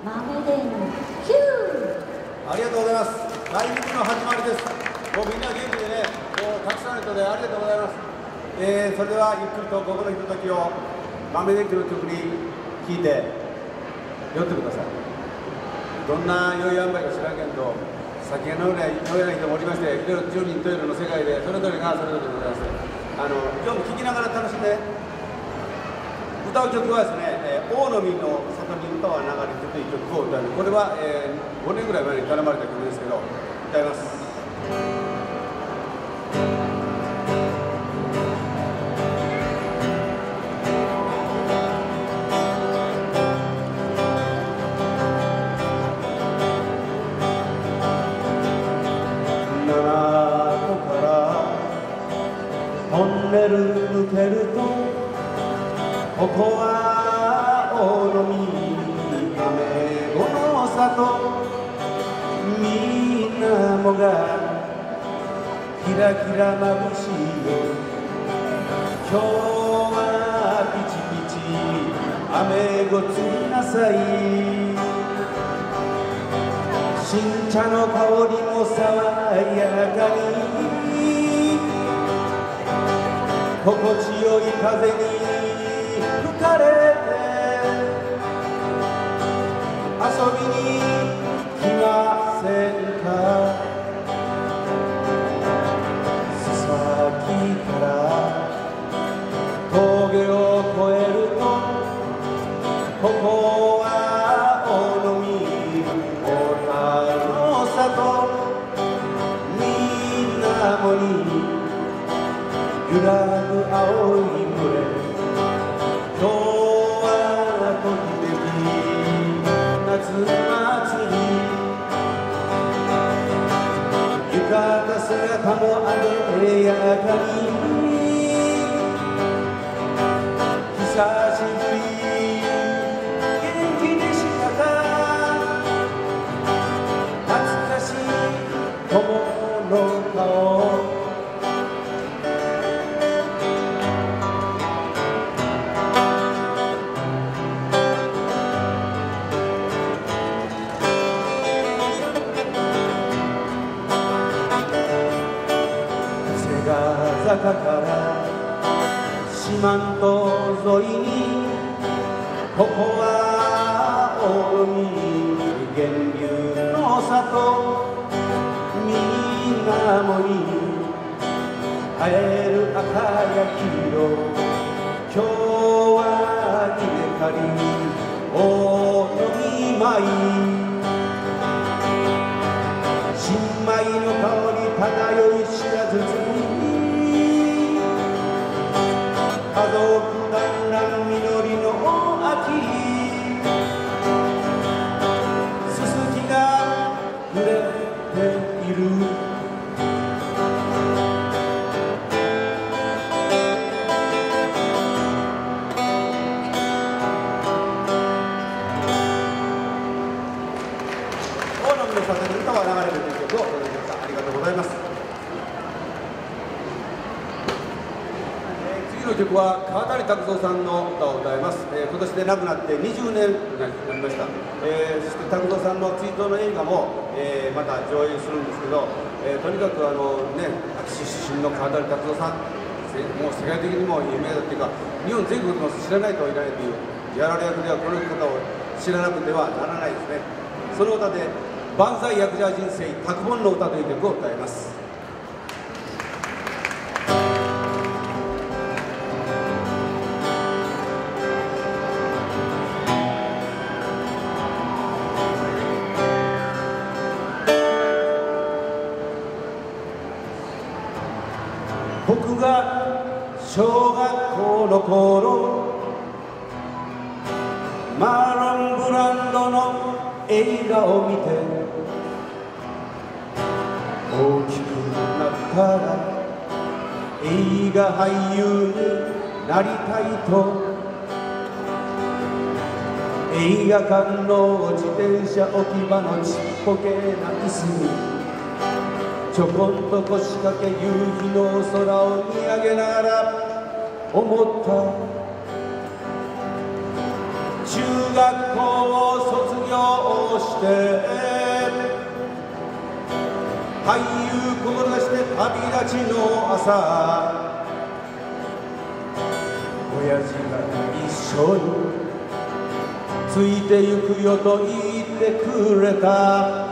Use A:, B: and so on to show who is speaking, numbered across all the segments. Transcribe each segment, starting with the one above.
A: 豆電球。
B: ありがとうございます。来日の始まりです。もうみんな元気でね、たくさんの人でありがとうございます。それではゆっくりとここのひとときを豆電球の曲に聴いて酔ってください。どんな良い塩梅か知らんけど、酒が飲めない人もおりまして、いろいろ十人十色の世界でそれぞれがそれぞれでございます。今日も聴きながら楽しんで。歌う曲はですね、大野実の里に歌は流れてという曲を歌う。これは、5年ぐらい前に絡まれた曲ですけど、歌います。7度からトンネル抜けるとここは大野実雨子の里、みんなもがキラキラまぶしいよ。今日はピチピチ雨ご釣りなさい。新茶の香りも爽やかに、心地よい風に吹かれて遊びに来ませんか。須崎から峠を越えるとここは大野実小田の里、みんなもに揺らぐ青い群れ。今日はときめき夏祭り、浴衣姿もあでやかに、久しぶり元気でしたか。懐かしい友の顔、坂から四万十沿いにここは大野実源流の里、みんなもに会える赤や黄色。今日は稲刈り大野実舞、新米の香り漂い知らずに、家族団らん実りの秋、すすきが触れている。大野実の里に歌は流れるという曲をお届けしました。ありがとうございます。次の曲は川谷拓三さんの歌を歌います。今年で亡くなって20年になりました。そして拓三さんの追悼の映画も、また上映するんですけど、とにかく秋田出身の川谷拓三さん、もう世界的にも有名だっていうか、日本全国の知らない人はいないというやられ役ではこの方を知らなくてはならないですね。その歌で「万歳役者人生拓本の歌」という曲を歌います。僕が小学校の頃、マーロンブランドの映画を見て、大きくなったら映画俳優になりたいと、映画館の自転車置き場のちっぽけな椅子にちょこんと腰掛け夕日の空を見上げながら思った。中学校を卒業俳優志して旅立ちの朝、親父が一緒についてゆくよと言ってくれた。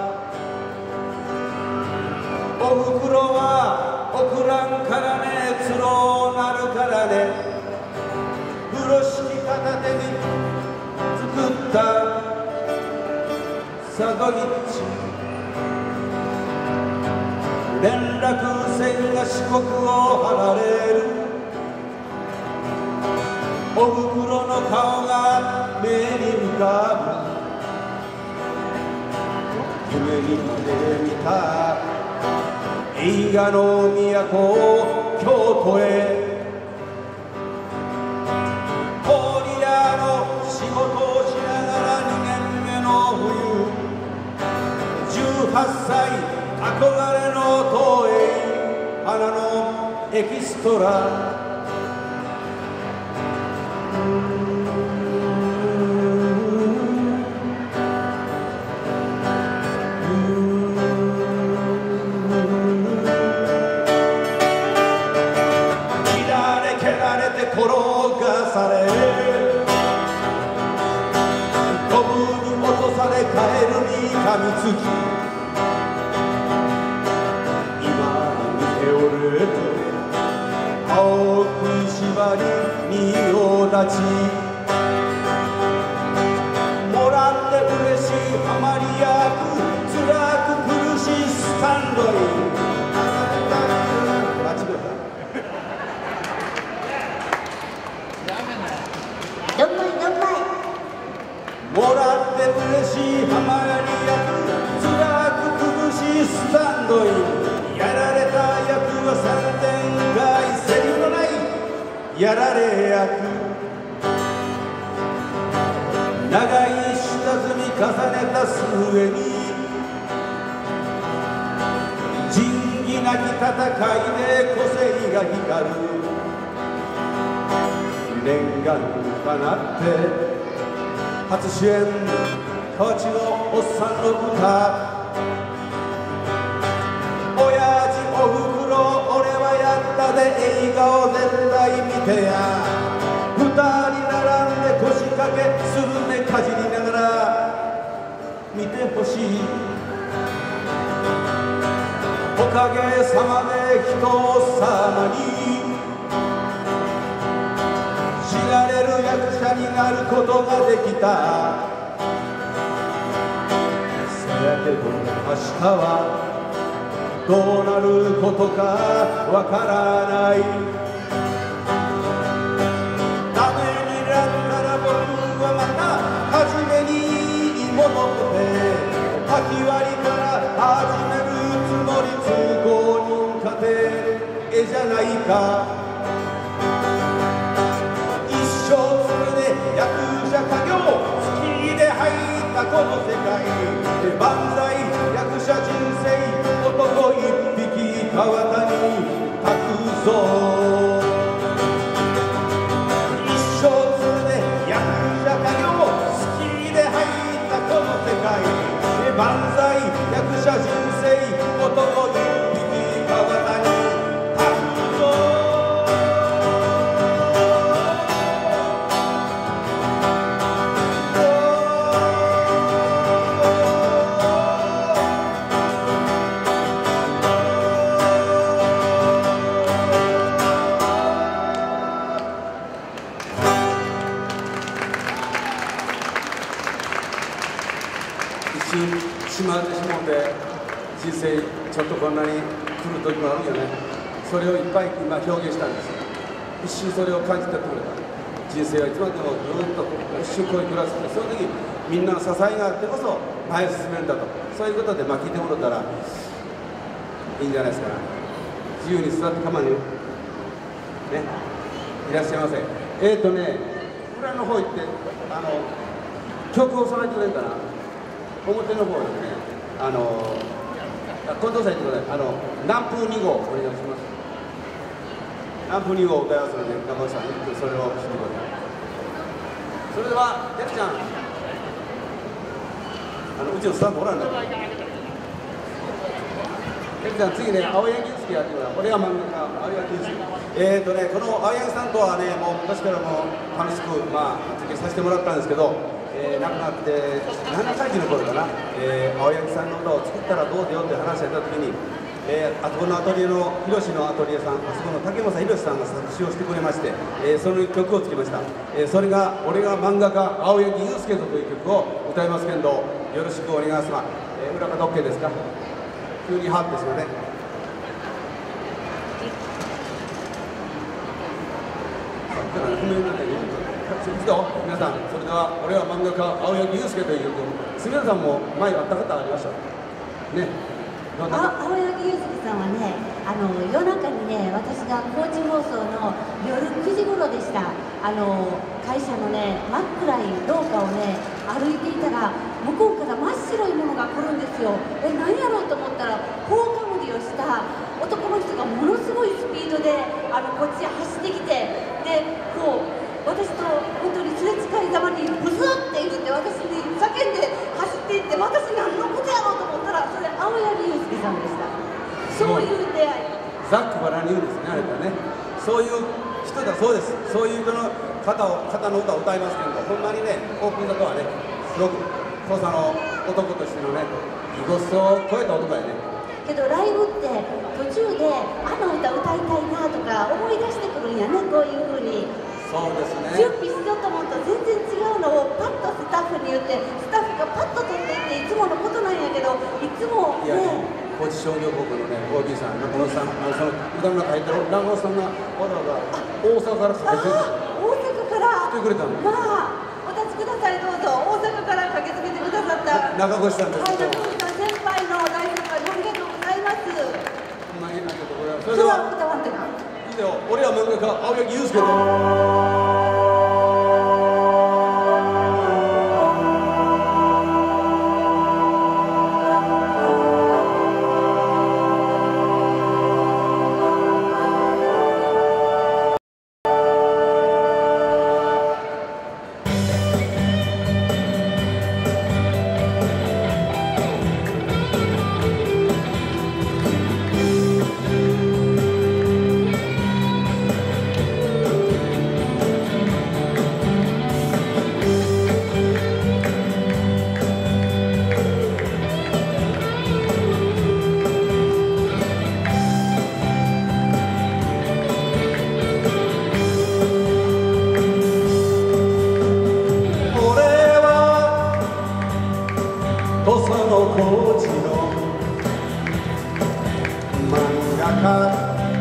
B: おふくろは送らんからね、つろなるからね、風呂敷片手に作ったサドイッチ、連絡船が四国を離れる、おふくろの顔が目に浮かぶ、夢にまで見た映画の都京都へ、氷屋の仕事をしながら2年目の冬、18歳憧れの東映花のエキストラ、転がされドブに落とされカエルに噛みつき、今見ておる青く縛り仁王立ち、もらって嬉しいハマり役、辛く苦しいスタンドイン、もらって嬉しいハマり役、辛く苦しいスタンドイン、やられた役は3点外、セリフのないやられ役、長い下積み重ねた末に仁義なき戦いで個性が光る、念願かなって初主演河内のおっさんの歌、親父おふくろ俺はやったで映画を絶対見てや、2人並んで腰掛けスルメかじりながら見てほしい、おかげさまで人様に知られる役者になることができた。せやけど明日はどうなることかわからない。ダメになったら僕はまた初めに戻って書き割りから始めるつもり、通行人家庭絵じゃないか。役者家業好きで入ったこの世界で、万歳役者人生男一匹川田に託くぞ。一生それで役者家業好きで入ったこの世界で、万歳役者人生男一匹川田に託くぞ。しまってしもうて人生ちょっとこんなに来る時もあるよね。それをいっぱい今表現したんですよ。一瞬それを感じてくれた。人生はいつまでもずっと一瞬こういう暮らして、その時みんなの支えがあってこそ前へ進めるんだと、そういうことで聞いてもらったらいいんじゃないですか。自由に座って構わねね、いらっしゃいませ。裏の方行って曲を備えてくれるかな。表の方ですね、近藤さん言ってください。南風2号お願いします。南風2号を歌いますので、中尾さんにそれを聞いてください。それではてるちゃんうちのスタッフおらんの。じゃあ次ね、青柳祐介やってください。俺が漫画家、青柳祐介。この青柳さんとはね、もう昔からも楽しく、付き合いさせてもらったんですけど、亡くなって7歳児の頃かな、青柳さんの歌を作ったらどうだよって話をしたときに、あそこのアトリエの、ヒロシのアトリエさん、あそこの竹正宏さんが作詞をしてくれまして、その曲をつけました。それが、俺が漫画家、青柳祐介という曲を歌いますけど、よろしくお願いします。裏方 OK ですか？急にハッてしまね。皆さん、それでは俺は漫画家青柳祐介という曲、杉浦さんも前会った方ありましたね。
A: 青柳祐介さんはね、夜中にね、私が高知放送の夜9時頃でした。会社のね、真っ暗い廊下をね、歩いていたら、向こうから真っ白いものが来るんですよ。何やろうと思ったら、放火無理をした男の人がものすごいスピードでこっちへ走ってきて、でこう私と本当にすれ違いざまにブスって言って私に叫んで走っていって、私何のことやろうと思ったら、それ青柳祐介さんでした。そういう出会い。
B: ざっくばらんに言うんですね、あれからね。そういう人だそうです。そういう人の方の歌を歌いますけど、ほんまにね、オープン座とはね、すごく土佐の男としてのね、異国を超えた男やね。
A: けどライブって途中であの歌歌いたいなとか思い出してくるんやね、こういうふうに。
B: そうですね。
A: 準備しようと思うと全然違うのをパッとスタッフに言って、スタッフがパッと取っていっていつものことなんやけど、いつもね。
B: 高知商業高校のね、OB さん、中野さん、その歌の中入ってる中野さんがわざわざ大阪から駆けつけて、
A: 大阪から
B: 来てくれたの。
A: お立ちください、どうぞ。大阪から駆けつけてくださった
B: 中越さんです。
A: 中越さん先輩の大先輩、ありがとうございます。
B: ほんまにありがとうございます。それ
A: で
B: では
A: 歌わんてな。
B: いいよ、俺は漫画家青柳祐介と。土佐の高知の漫画家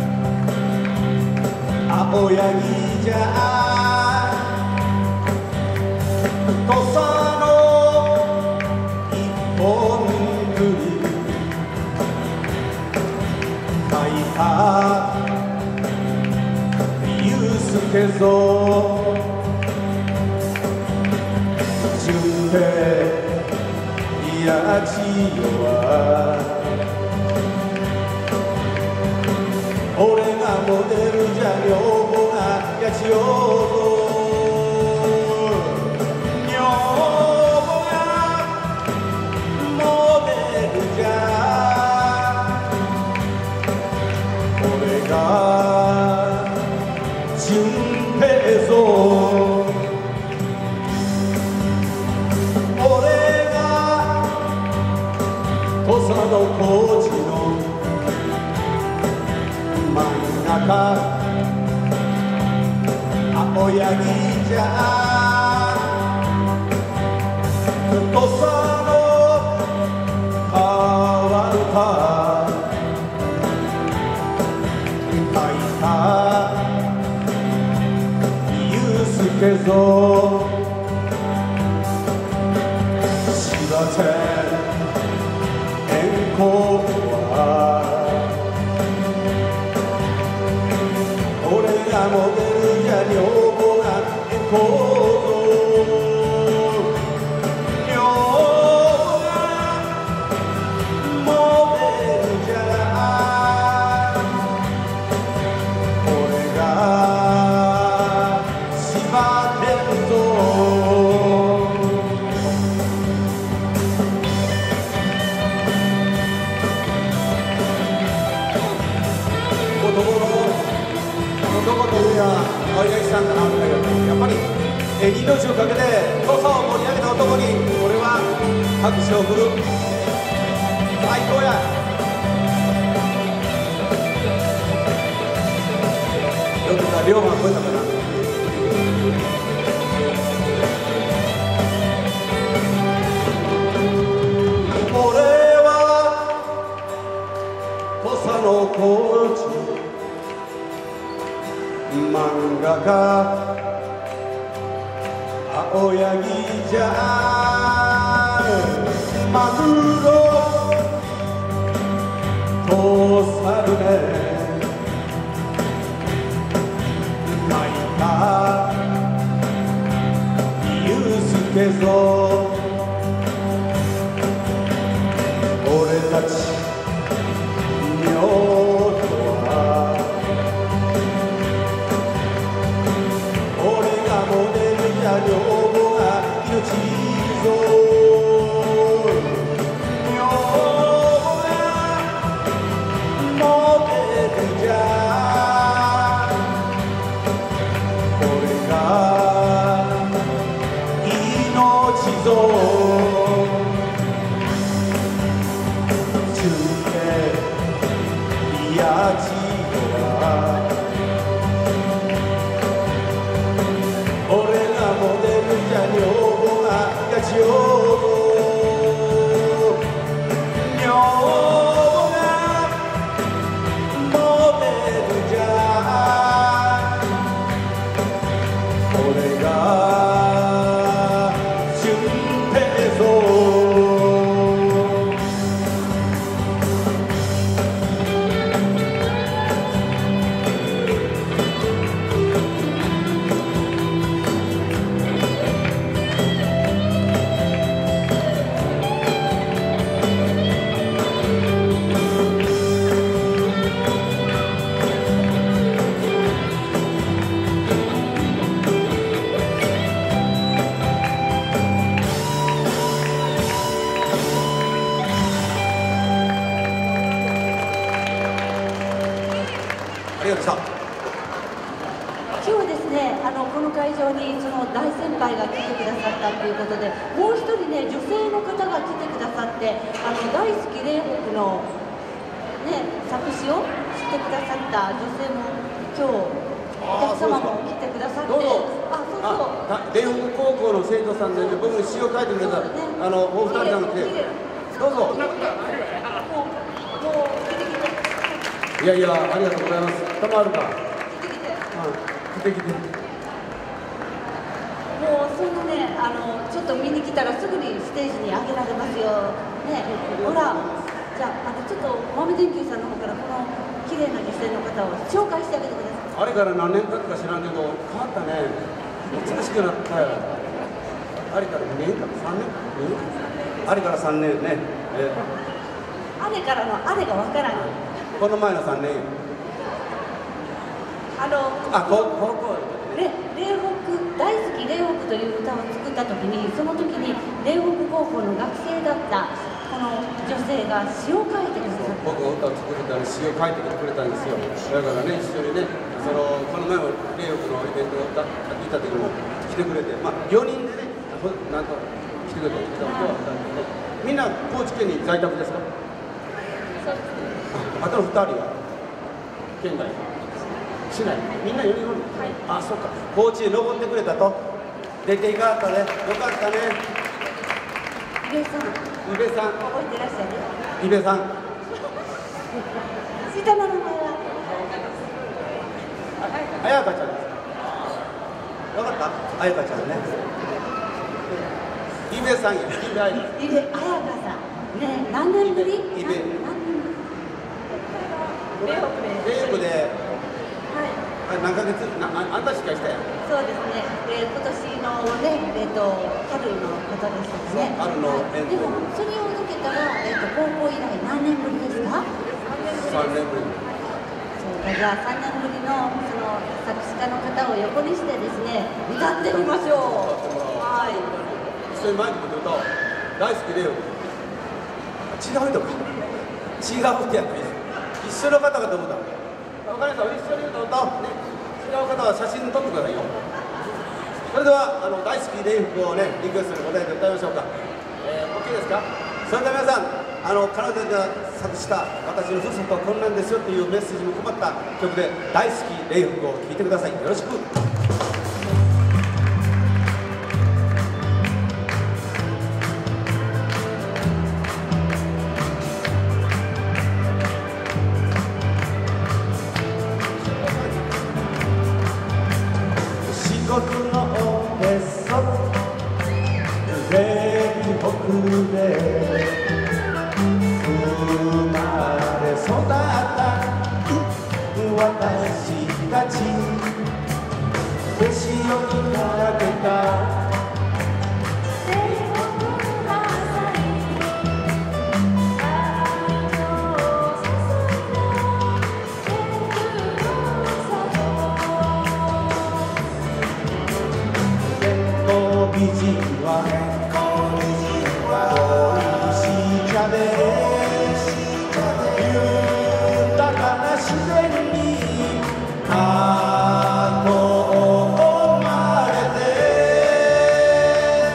B: 青柳じゃ、土佐の一本栗書いた祐介ぞ純平やちよは俺がモデルじゃ女房がやちよぞ女房がモデルじゃ俺が純平ぞ土佐の高知の真ん中青柳じゃ、土佐の川歌書いた祐介ぞ柴田俺がモデルじゃ女房がエコーぞ女房がモデルじゃ俺が縛ってるぞ拍手を送る。最高や。よくさ、龍馬超えたかな。俺は土佐の高知漫画家青柳じゃマグロとサルネ書いたユースケぞ俺たち女房は俺がモデルや女房が命ぞ女房がモデルじゃ俺が命ぞ
A: 今日ですね、この会場にその大先輩が来てくださったということで、もう一人ね、女性の方が来てくださって、大好き霊北の、ね、作詞をしてくださった女性も今日お客様も来てくださって、
B: 霊北高校の生徒さんで、ね、僕に詩を書いてくれた、お二人さんが来て、どうぞ。いやいや、ありがとうございます。たまるか。来て来て。も
A: うそんなね、ちょっと見に来たらすぐにステージに上げられますよ。ね、ほら、じゃあ、ちょっと豆電球さんの方からこの綺麗な女性の方を紹介してあげてください。
B: あれから何年経つか知らんけど、変わったね。美しくなったよ。あれから2年か3年？あれから3年ね。
A: あれからのあれがわからない。
B: この前の3年。高校。
A: 霊北大好き霊北という歌を作った時に、その時に霊北高校の学生だったこの女性が詩を書いてくださった。
B: 僕が歌を作るために詩を書いてくれたんですよ。だからね、一緒にね、この前も霊北のイベントを行った時も来てくれて、まあ4人でね、なんと来てくれたことはあったんですけど、みんな高知県に在宅ですか？
A: そうですね。
B: あとの2人は県外しない。みんな4人おる。
A: はい。
B: あ、そうか。高知へ登ってくれたと。出ていかったね。よかったね。
A: 伊部さん。
B: 伊部さん。
A: 覚えてらっしゃる？
B: 伊部さん。
A: 下の名前は？
B: 彩香ちゃんです。よかった。彩香ちゃんね。伊部さんや。
A: 伊部彩香さん。ね、何年ぶり？
B: 伊部。
A: 霊
B: 北で。何ヶ月あんたしかしたやん。
A: そうですね。今年のね、春のことですね。
B: 春の
A: でもそれを抜けたら高校以来何年ぶりですか
B: ？3年ぶり。
A: そうじゃあ3年ぶりのその作詞家の方を横にしてですね、歌ってみましょう。はい。
B: 一緒にマイクで歌おう。大好きでよ。違う人か。違う人やった。一緒の方かと思った。わかりました。一緒に歌おうね。違う方は写真撮ってくださいよ。それでは大好き霊北をねリクエストに答えて歌いましょうか。 しいですか。それでは皆さん、彼女が作した私のふるさとはこんなんですよっていうメッセージも込まった曲で大好き霊福を聴いてください。よろしく。四国のへそ霊北で生まれ育った私たち手塩にかけた美人はおいしい茶で豊かな自然にあの生まれて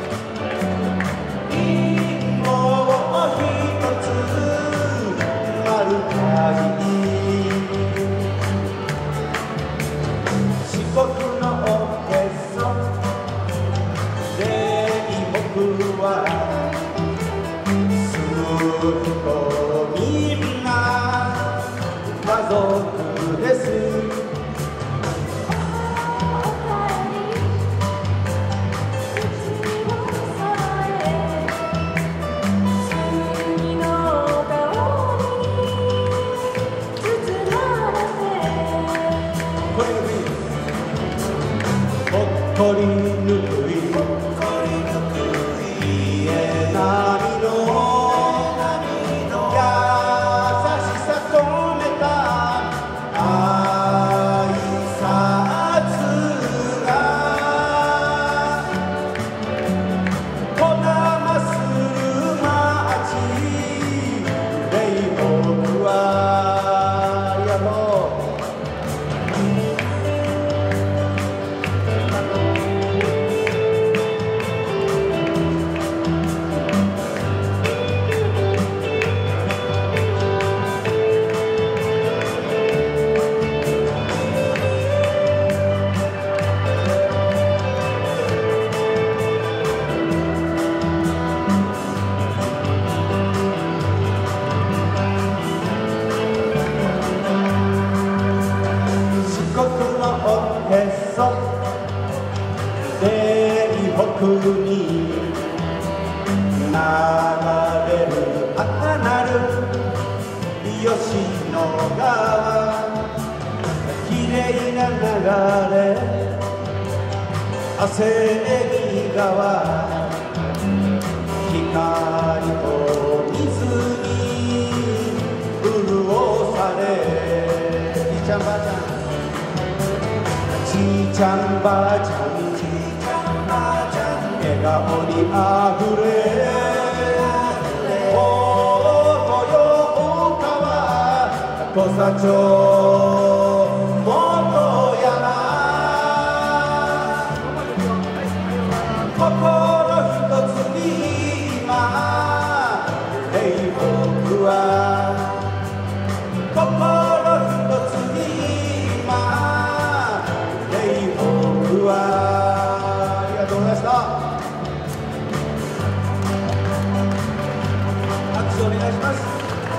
B: リンゴを一つ丸かい四国のおへそ僕はすっとみんな家族です。ほっこりぬくいに流れる赤なる吉野川きれいな流れ汗液川光と水に潤されじいちゃんばあちゃんじいちゃんばあちゃん笑顔にあふれ大豊川土佐町元山心一つに今霊北は心一つに今霊北はありがとうございました。拍手お願いします。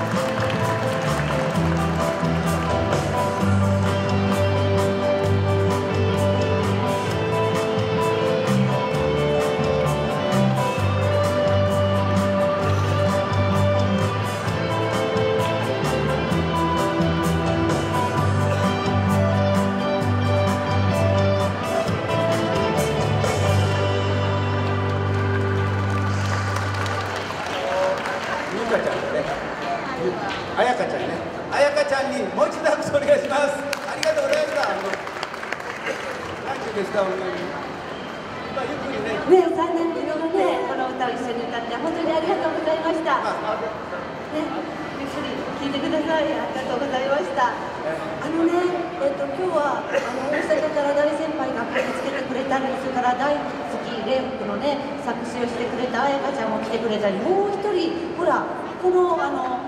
B: あやかちゃんね、あやかちゃんにもう一度拍手お願いします。ありがとうございました。何時でした本当に。まあゆっくりね。
A: ね、3年ぶりのね、この歌を一緒に歌って本当にありがとうございました。ね、ゆっくり聴いてください。ありがとうございました。今日は大阪から大先輩が駆けつけてくれたんですから大好き。 礼服のね作詞をしてくれた彩香ちゃんも来てくれたり、もう一人ほらこの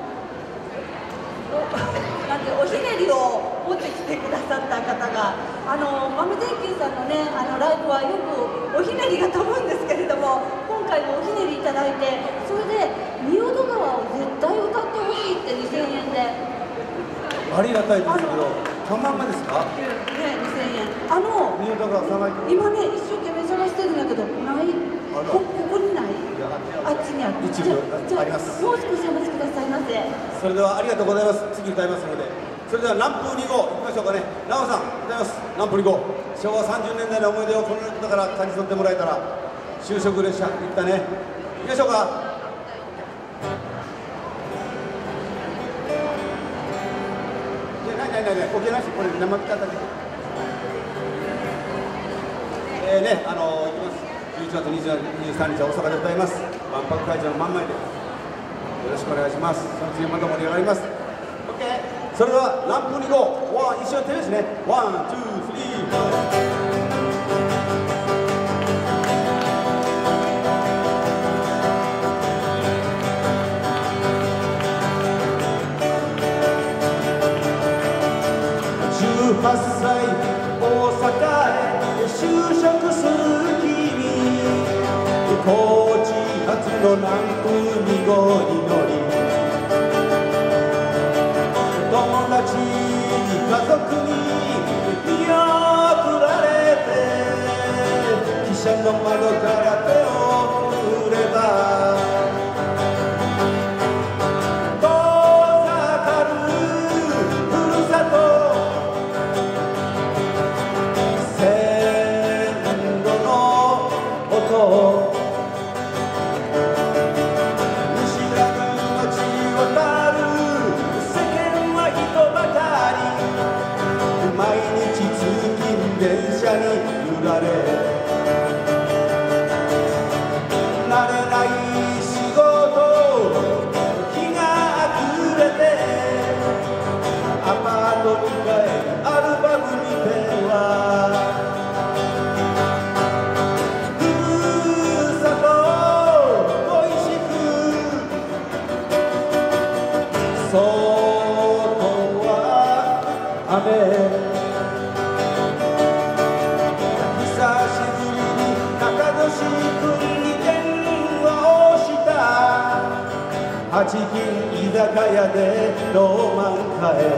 A: なんておひねりを持ってきてくださった方が豆電球さんのねライブはよくおひねりが飛ぶんですけれども、今回もおひねりいただいて、それで仁淀川を絶対歌ってほしいって2000円で。
B: ありがたいですけど、たまんまですか？
A: ね、2000円。
B: 仁淀川探して
A: 今ね、一生懸命探してるんだけど、ない。ここにない。あっちにある。
B: 一部あります。
A: もう少しお待ちくださいませ。
B: それではありがとうございます。次歌いますので。それではランプ2号いきましょうかね。奈緒さん、歌います。ランプ2号。昭和30年代の思い出をこの歌から感じ取ってもらえたら、就職列車行ったね。行きましょうか。オケなし、これ生歌だけ。ね、行きます。11月23日は大阪で歌います。万博会場の真ん前で。よろしくお願いします。その次また盛り上がります。OK。それではランプ2号、一緒に手ですね。ワン、ツー、スリー。18歳大阪へ就職する君、高知発のランプ2号に乗り、友達に家族に見送られて、汽車の窓から手を振れば遠ざかるふるさと、電車に揺られ、慣れない仕事、日が暮れて、アパートに帰るアルバム見ては、ふるさと恋しく、外は雨、八金居酒屋でロマンかえ、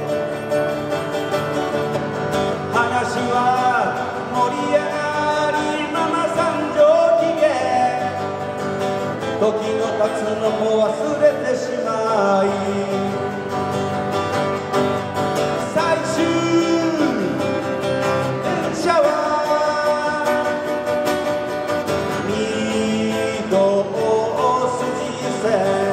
B: 話は盛り上がりママ三畳機嫌、時の経つのも忘れてしまい、最終電車は御堂筋線、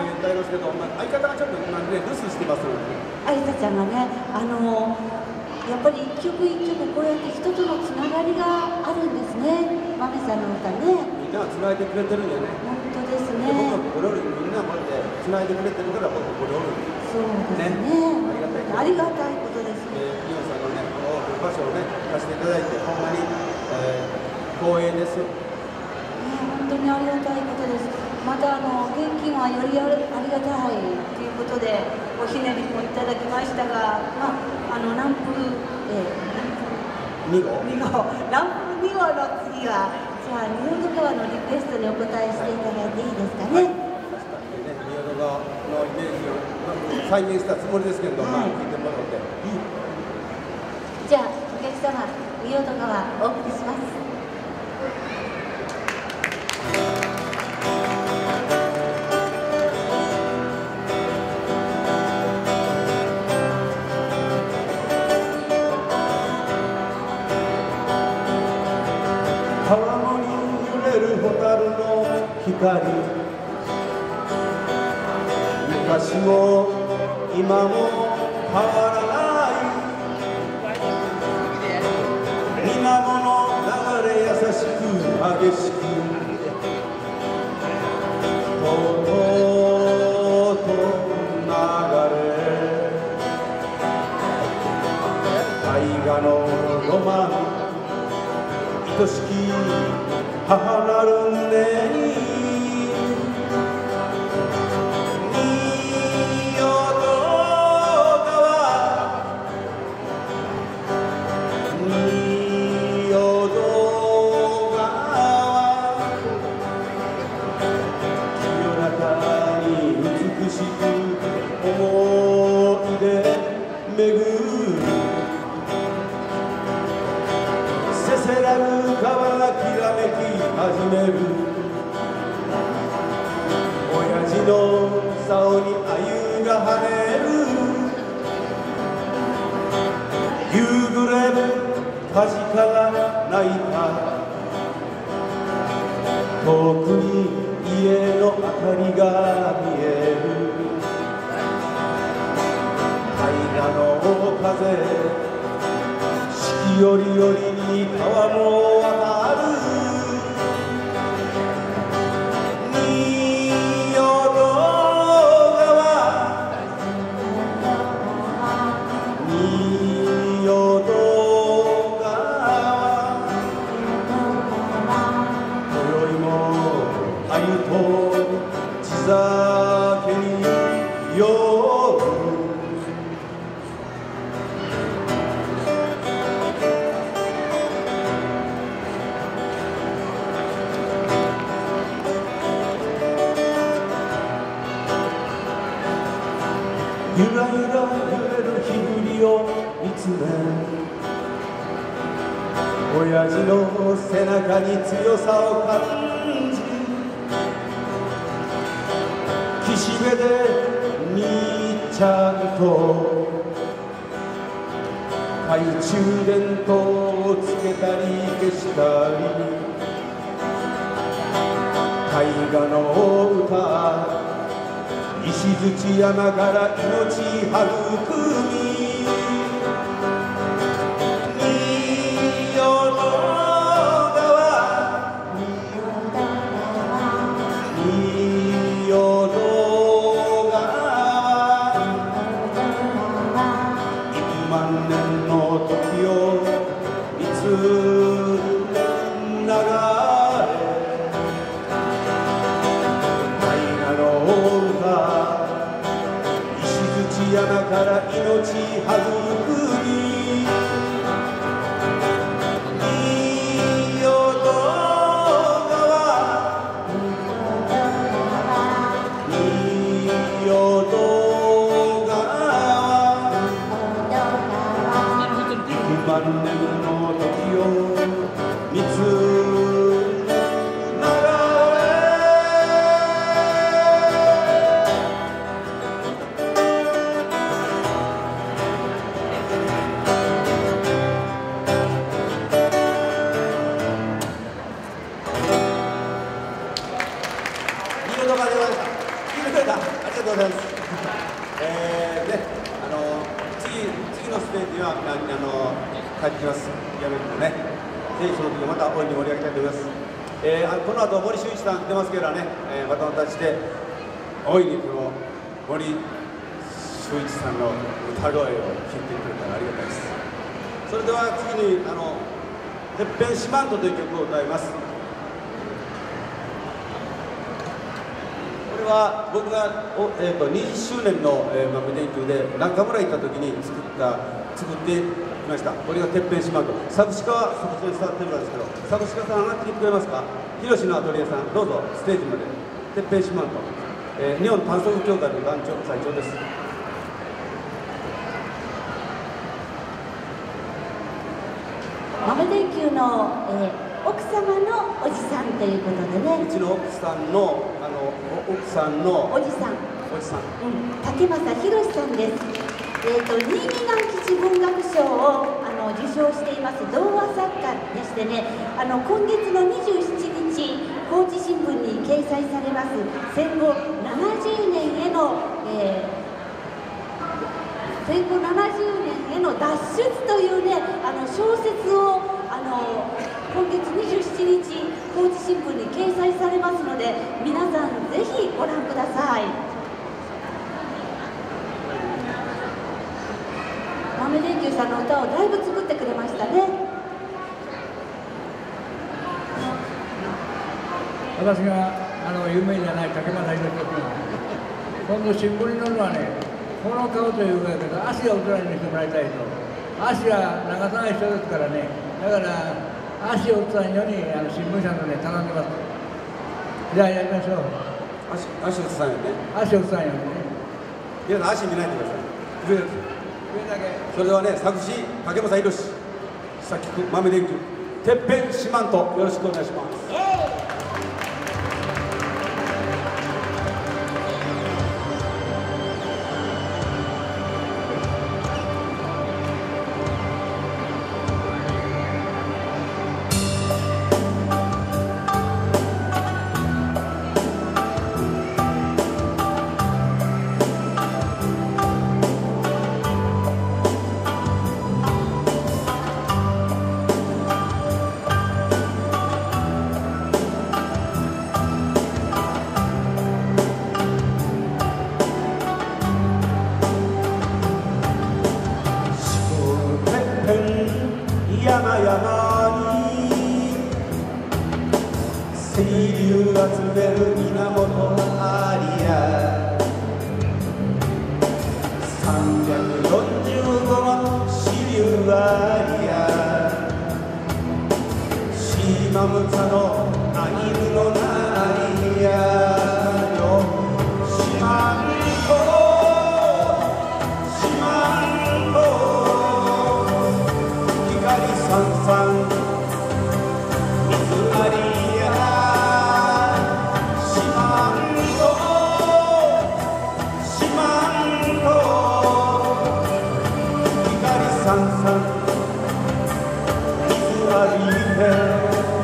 B: や
A: やっぱり一曲一曲こうやって人とのつながりがあるんですね。豆さんの歌ね。
B: みんながつないでくれてるんやね。
A: 本当ですね。
B: 僕はこれよりみんなこうやってつないでくれてるから僕これおる。
A: そうですね。ありがたいことです。
B: 皆さんのね、この場所をね、貸していただいて、ほんまに、光栄です。
A: 本当にありがたいことです。また現金はよりありがたいということでおひねりもいただきましたが、ランプ2号ランプ2号の次はじゃあ仁淀川のリクエストにお答えしていただいていいですかね。
B: 仁淀川のイメージを再現したつもりですけれども、聞いてもらって。
A: じゃあお客様、仁淀川お送りします。
B: 川面に揺れる蛍の光、昔も今も変わらない水面の流れ優しく激しくとうとうと流れ、大河のロマン愛しき母なる胸に仁淀川清らかに美しく思い出巡るせせらぐ川がきらめき始める、親父の竿に鮎が跳ねる、夕暮れカジカが鳴いた、遠くに家の明かりが見える、大河の風四季折々に川も渡る、仁淀川仁淀川、今宵も鮎と地酒に酔う、ゆらゆら揺れる日々を見つめ、親父の背中に強さを感じ、岸辺で兄ちゃんと懐中電灯をつけたり消したり、大河の歌石鎚山から命育み、仁淀川仁淀川、1万年の時を見つめながら山から命育み、仁淀川仁淀川、1万年の時を見つめながら、ありがとうございます。次次のステージは帰ってきます。やめるとね。ぜひその時また大いに盛り上げたいと思います。この後森進一さん出ますからね、バトンタッチで大いにこの森進一さんの歌声を聴いてくれたらありがたいです。それでは次にてっぺん四万十という曲を歌います。これは僕が20周年の豆電球で中村行った時に作ってきました。これがてっぺん四万十。作詞家はそこに伝わってるんですけど、作詞家さん上がってきてくれますか。広のアトリエさん、どうぞステージまで。てっぺん四万十、日本短足協会の団長会長です。
A: 豆電球の、奥様のおじさんということでね。
B: うちの奥さんの
A: おじさん、竹正宏さんです。新見南吉文学賞を受賞しています童話作家でしてね、今月の27日高知新聞に掲載されます戦後70年への、戦後70年への脱出というね小説を今月27日高知新聞に掲載されますので、皆さんぜひご覧ください。豆電球さんの歌をだいぶ作ってくれましたね。
C: 私が有名じゃない竹俣宏君が今度新聞に載るのはね、この顔というぐらいだけど足が大人にしてもらいたいと。足が長さが一緒ですからね、だから足を映さないように新聞社のね頼んでます。じゃあやりましょう。
B: 足を映さないよね。
C: 足を映さないようにね。
B: 皆さん足見ないでください。上だけ。それではね、作詞竹正宏、作曲豆電球、てっぺん四万十、よろしくお願いします。山々に清流が集める源ありや、345の支流ありや、島村のアイヌのないやよ、四万十さんさん水ありや、四万十光さんさん水ありで、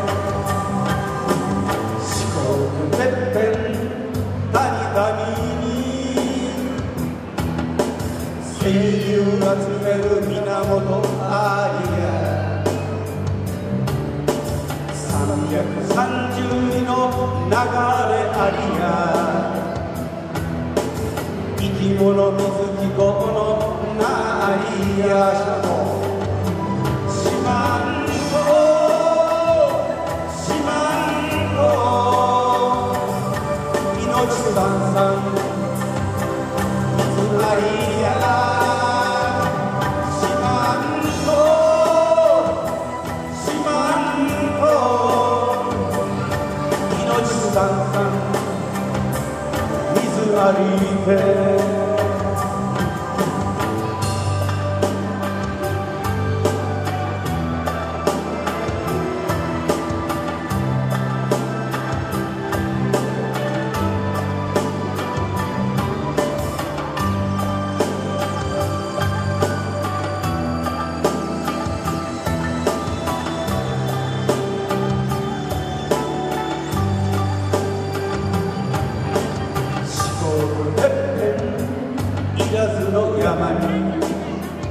B: 四国てっぺん谷々に清流が集める源ありや、332の流れありや、生き物水木このないや、四万十命さんさん水ありや、さんさん水ありて、山に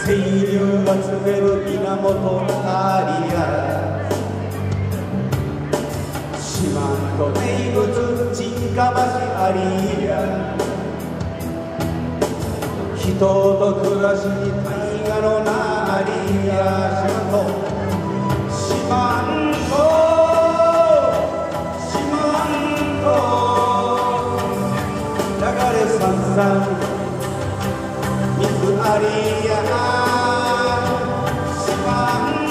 B: 清流が告げる源ありや四万と名物沈下橋ありや人と暮らしに大河の名ありや四万と流れさんさん水ありや四万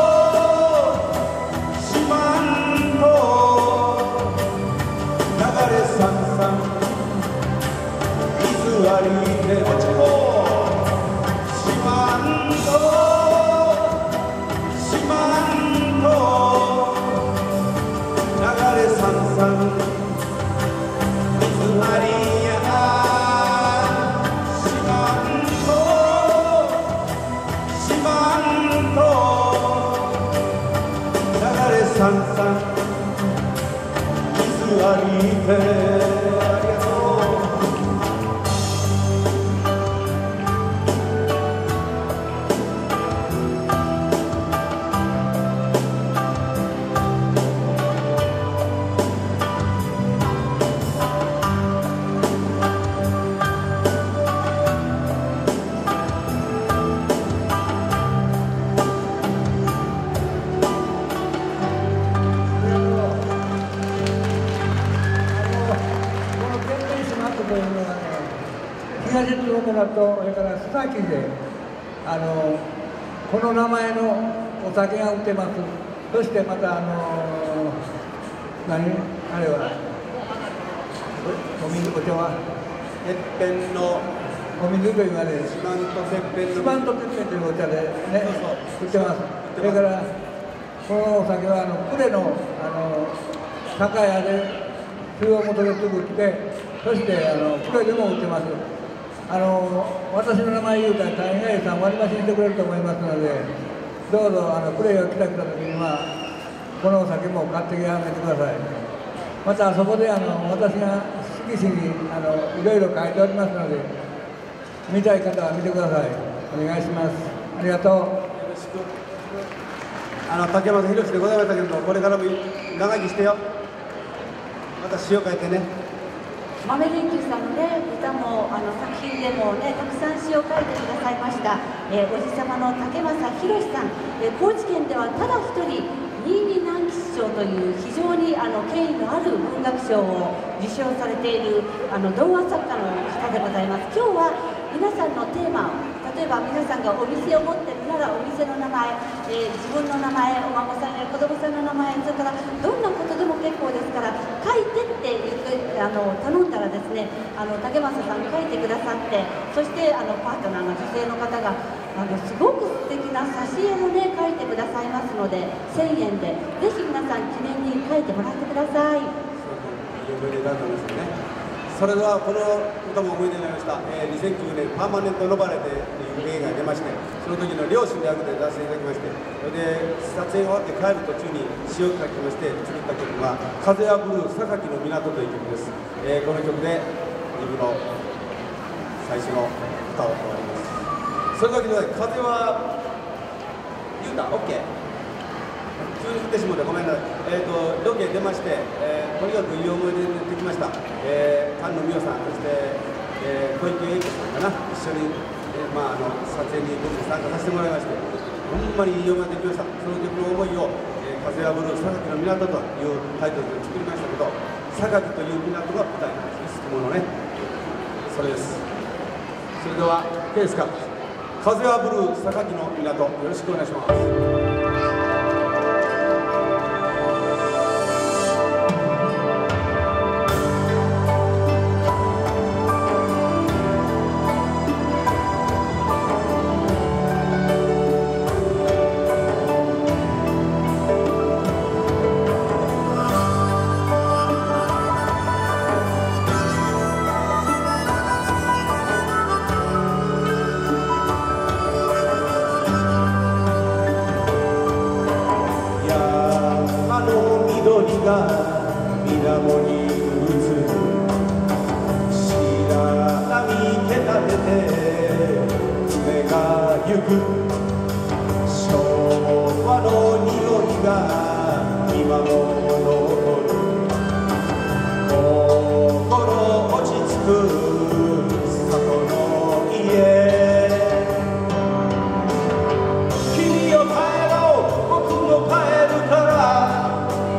B: と流れさんさん水ありで落ちも四万と流れさんさん水ありやさんさん水ありでありがとう
C: 東津岡田とそれから須崎でこの名前のお酒が売ってます。そしてまたあれはお水お茶は
B: てっぺんの
C: お水と言われる
B: 四万とてっぺんの
C: 四万とてっぺんというお茶でね売ってます。それからこのお酒は呉の酒屋で中央元で作ってそして呉でも売ってます。私の名前言うたら大概さん割り増しにしてくれると思いますのでどうぞ呉が来た時にはこのお酒も買ってあげてください。またそこで私が色紙にいろいろ書いておりますので見たい方は見てください。お願いします。ありがとう。
B: よろしく竹松宏でございましたけれどもこれからも長生きしてよ。また詩を書いてね。
A: 豆電球さんのね歌も作品でもねたくさん詩を書いてくださいました、おじさまの竹正宏さん、高知県ではただ一人新見南吉賞という非常に権威のある文学賞を受賞されている童話作家の方でございます。今日は皆さんのテーマを例えば皆さんがお店を持ってるならお店の名前、自分の名前、お孫さんや子供さんの名前、それからどんなことでも結構ですから書いてって言って頼んだらですね竹正さん書いてくださってそしてパートナーの女性の方がすごく素敵な挿絵をね書いてくださいますので1000円でぜひ皆さん記念に書いてもらってください。
B: それではこの歌も思い出になりました、2009年パーマネント・ノバレという映画が出ましてその時の両親役で出していただきましてそれで撮影が終わって帰る途中に詩を書きまして作った曲が「風はブルー榊の港」という曲です、この曲で自分の最初の歌を終わります。それだけで風は言うた OK急に降ってしまってごめんなさい、ロケ出まして、とにかくいい思い出できました、菅野美穂さんそして、小池栄子さんかな一緒に、撮影に僕参加させてもらいましてほんまにいい思い出できました。その曲の思いを「風はブルー榊の港」というタイトルで作りましたけど榊という港が舞台なんですね。すきものねそれです。それではケースか風はブルー榊の港よろしくお願いします。 ゆく昭和の匂いが今も残る心落ち着く里の家君よ帰ろう僕も帰るから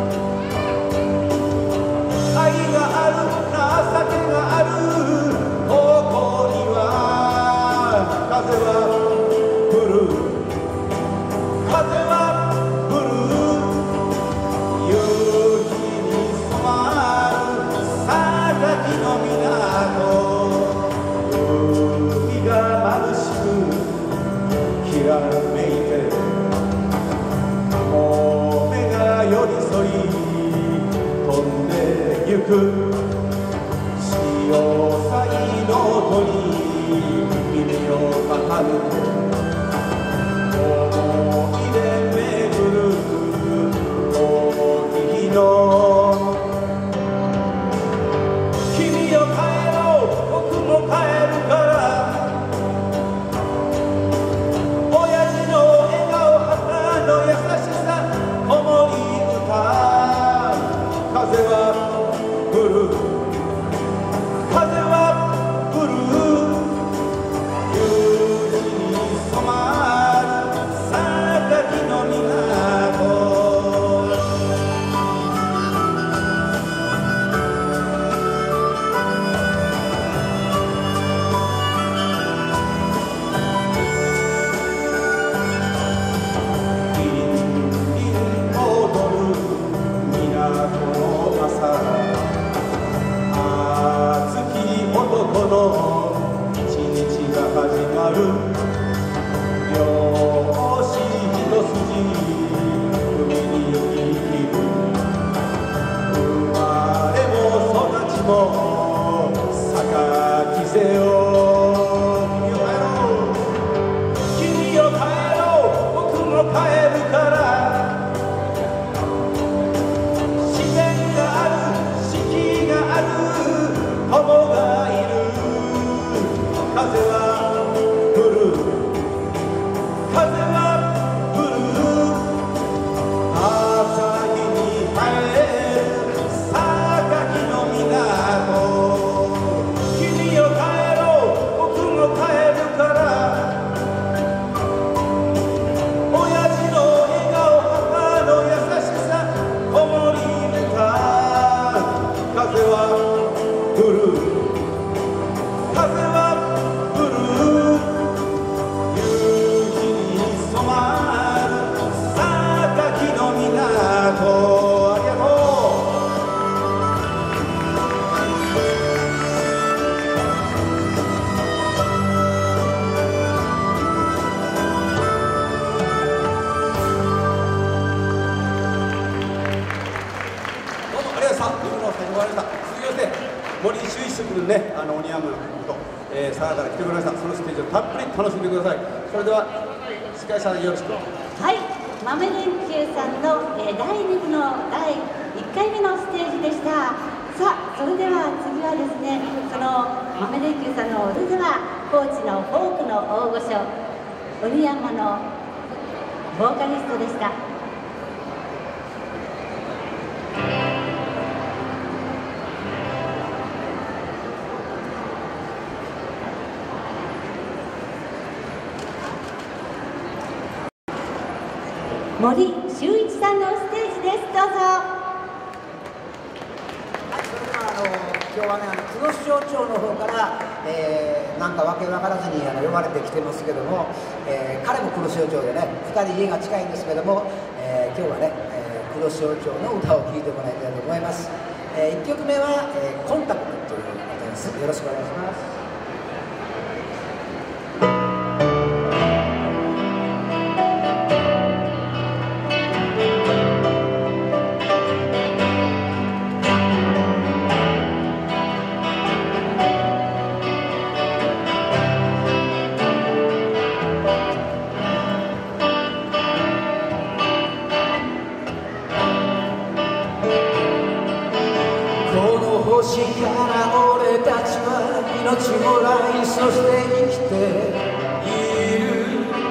B: 愛がある情けがあるここには風は降る風は降る夕日に染まる榊の港海が眩しくきらめいてカモメが寄り添い飛んでゆく潮騒の音に耳を傾け思い出巡る大きの君よ帰ろう僕も帰るから親父の笑顔母の優しさ子守歌風は降る風は降る夕日に染まる榊の港りんりん踊る港の朝熱き男の一日が始まる漁師一筋海に生きる生まれも育ちも榊瀬よ君よ帰ろう僕も帰るから自然がある四季がある友がいる風は降る風は降る朝日に映える榊の港君よ帰ろう僕も帰るから親父の笑顔母の優しさ子守歌風は降る風は降る夕日に染まる榊の港ありがとうどうもありがとうございました。自分の最後終わりました。続きまして森修一君ね、鬼山のこと、佐賀から来てくれました。そのステージをたっぷり楽しんでください。それでは司会者よろしく。
A: はい、豆電球さんの、第2部の第1回目のステージでした。さあ、それでは次はですね、その豆電球さんのそれでは高知のフォークの大御所鬼山のボーカリストでした。森修一さんのステージです。どうぞ。
D: はい、それでは今日はね、黒潮町の方から、なんかわけわからずに呼ばれてきてますけども、彼も黒潮町でね、2人家が近いんですけども、今日はね、黒潮町の歌を聴いてもらいたいと思います。1曲目は、コンタクトという歌です。よろしくお願いします。星から俺たちは命もらいそして生きている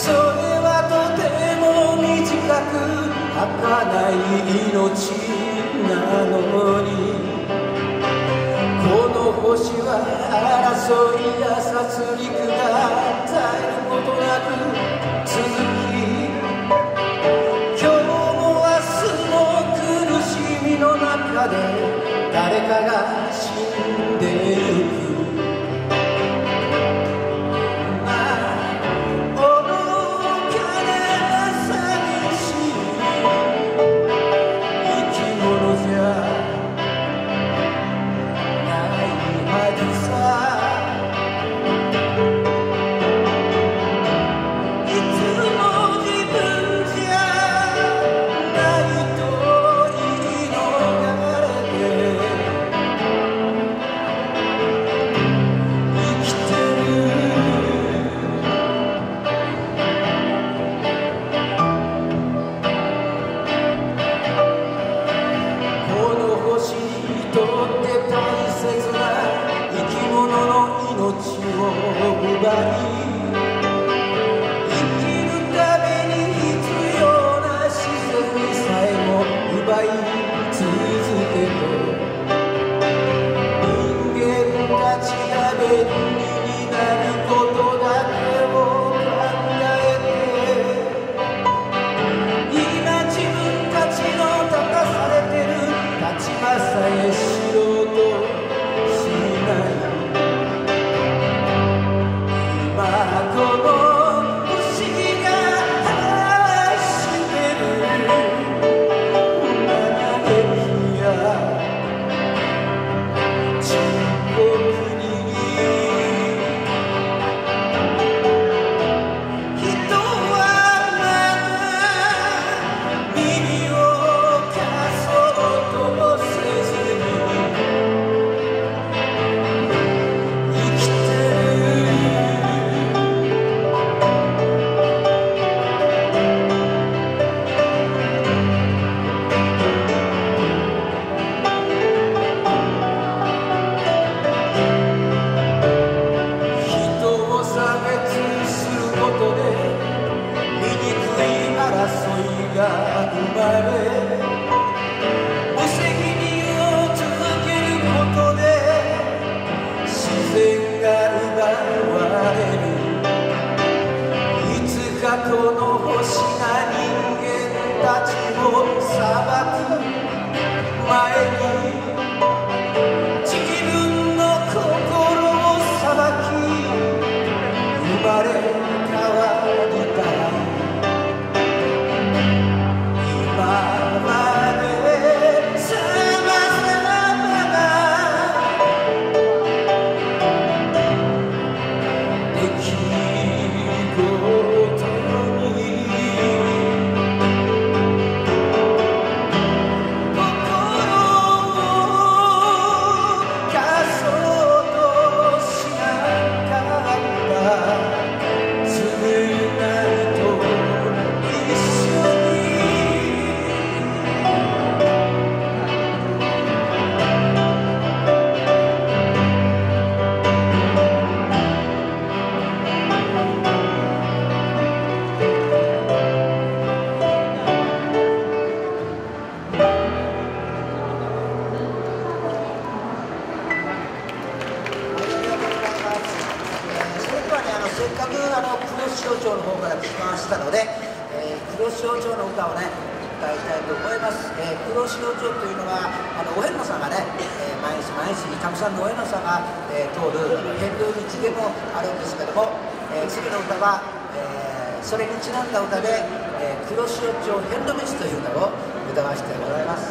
E: それはとても短く儚い命なのに、この星は争いや殺戮が絶えることなく続き、今日も明日も苦しみの中で誰かが死んでゆく。
D: それにちなんだ歌で「黒潮町遍路飯」という歌を歌わせてございます。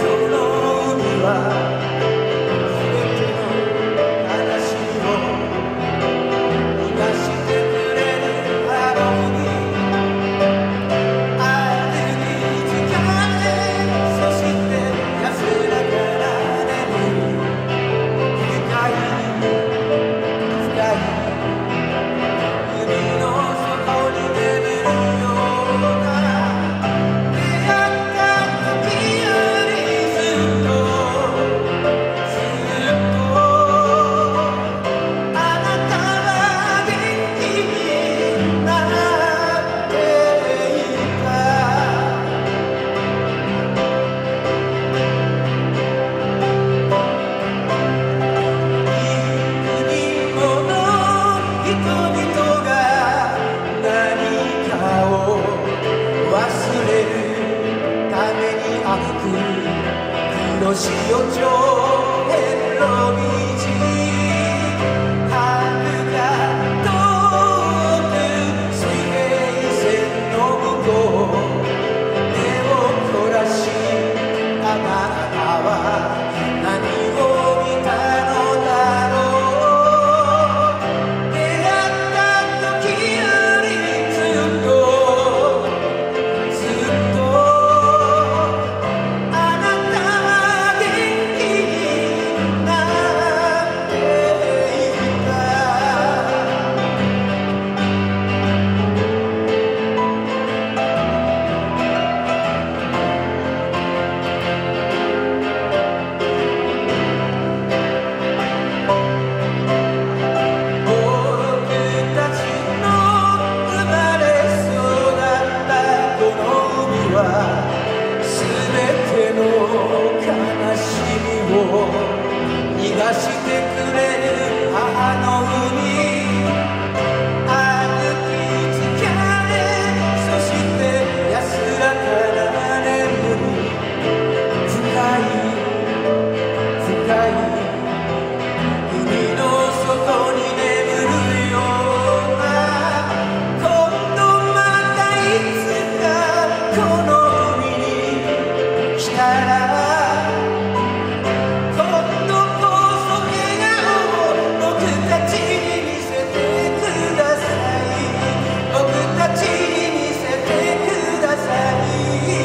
E: 全ての話を黒潮町への道遥か遠く水平線の向こう目を凝らしあなたは何を見たのだろう出会った時よりずっとあなたは元気になってい僕たちの生まれ育ったこの海は全ての悲しみを逃がしてくれる母の海歩き疲れそして安らかな眠り深い深い海の底に眠るような今度またいつかこの海に来たら今度こそ笑顔を僕たちに見せてください僕たちに見せてください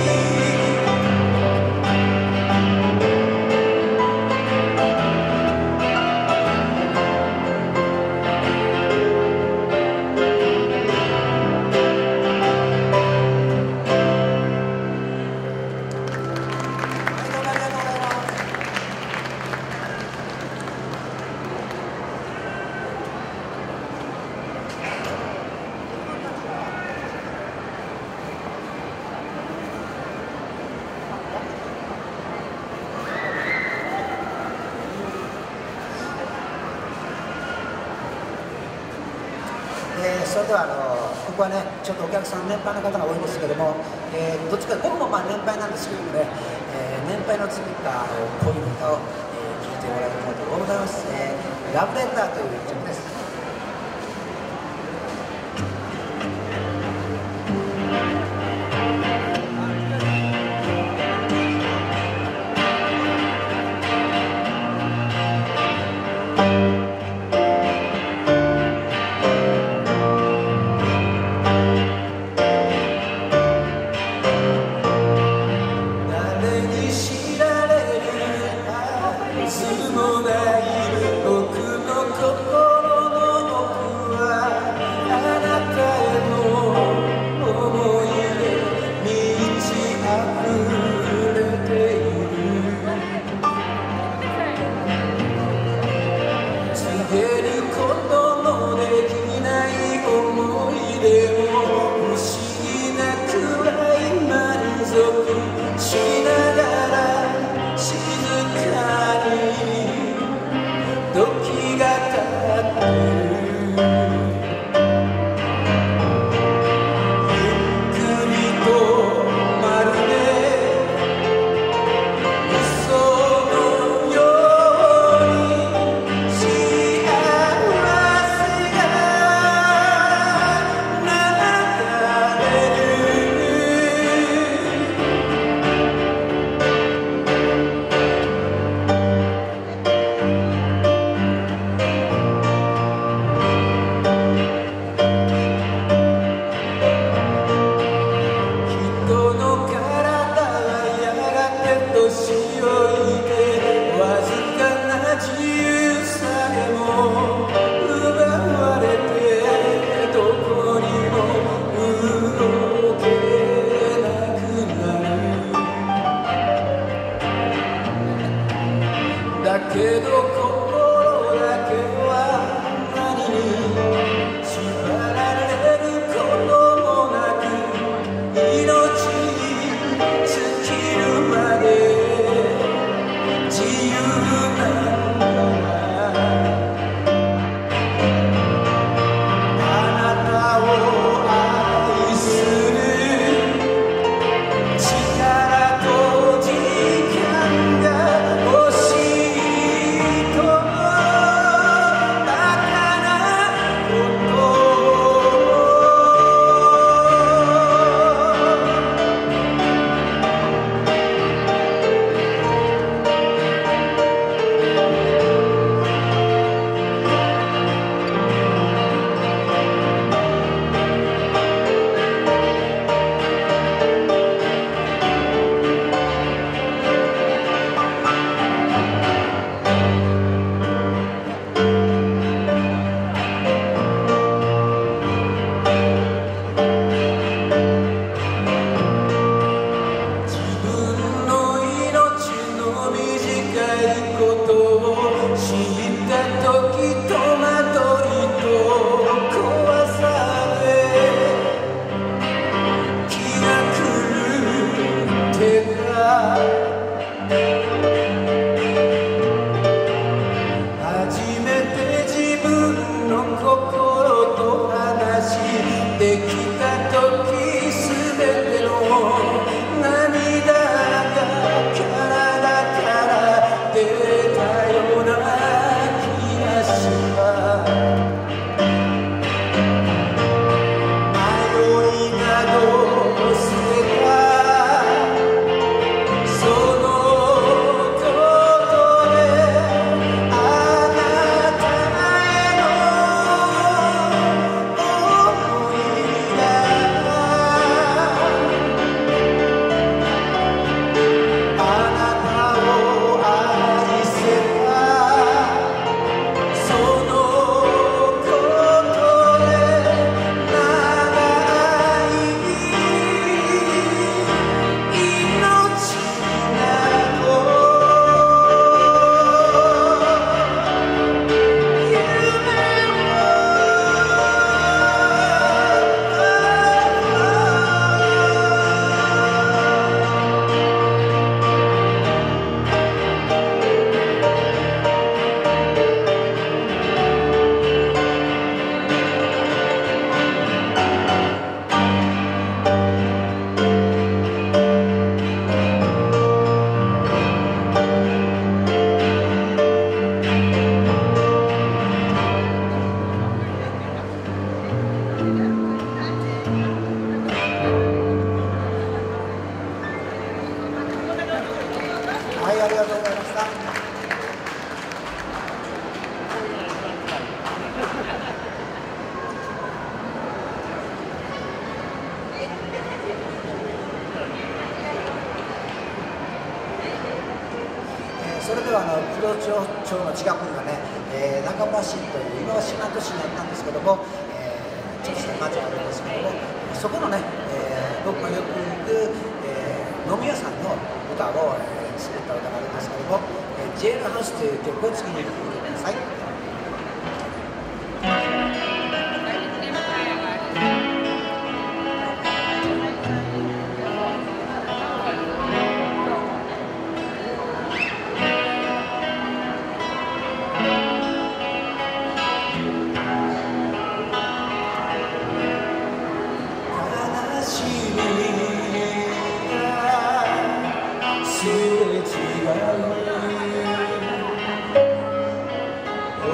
E: それではここはねちょっとお客さん年配の方が多いんですけども、どっちか僕も年配なんですけどもね、年配の作ったこういう歌を、聴いてもらえると思います、ラブレターという曲です。誰に知られるはずもない僕の心
D: は黒潮町の近くにはね、中村市という今は四万十市になったんですけども、ちょっとした町があるんですけども、そこのね、僕がよく行く、飲み屋さんの歌を、作った歌があるんですけども、ジェールハウスという曲を次に聴いてください。
E: すれ違う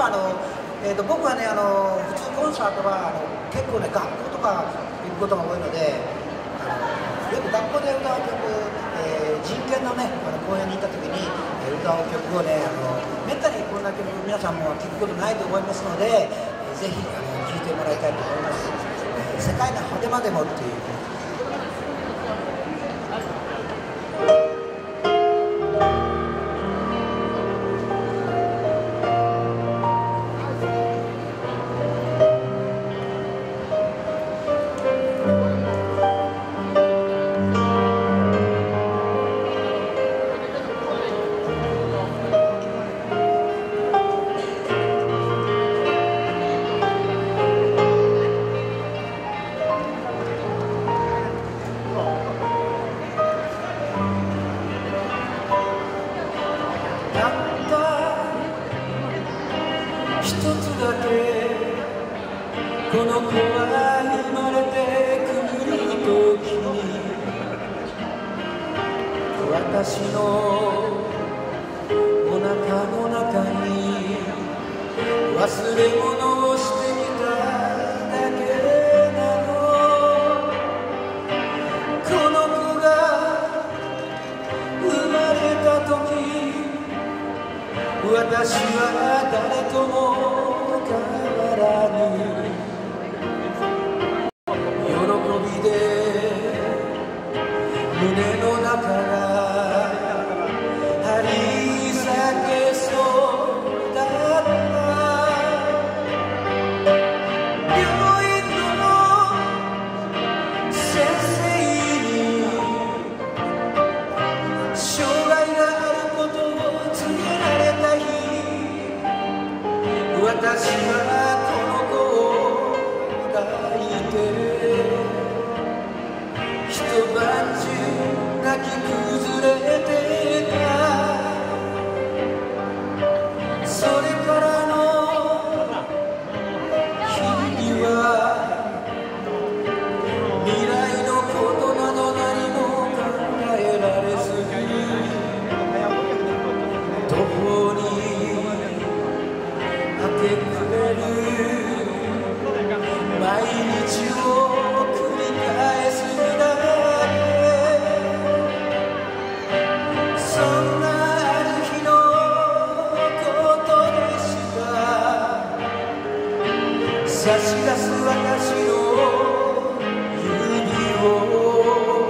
D: 僕はね普通コンサートは結構ね学校とか行くことが多いのでよく学校で歌う曲、人権のね公演に行った時に歌う曲をねめったにこんな曲皆さんも聴くことないと思いますので、ぜひ聴いてもらいたいと思います。世界の果てまでもっていう
E: この子は生まれてくる時に私のお腹の中に忘れ物をしてきただけなの。この子が生まれた時私は誰とも変わらぬ胸の中が張り裂けそうだった病院の先生に障害があることを告げられた日、私はこの子を抱いて一晩中泣き崩れてた。それからの日々は未来のことなど何も考えられず途方に明け暮れる毎日を繰り返すんだ。差し出す私の指を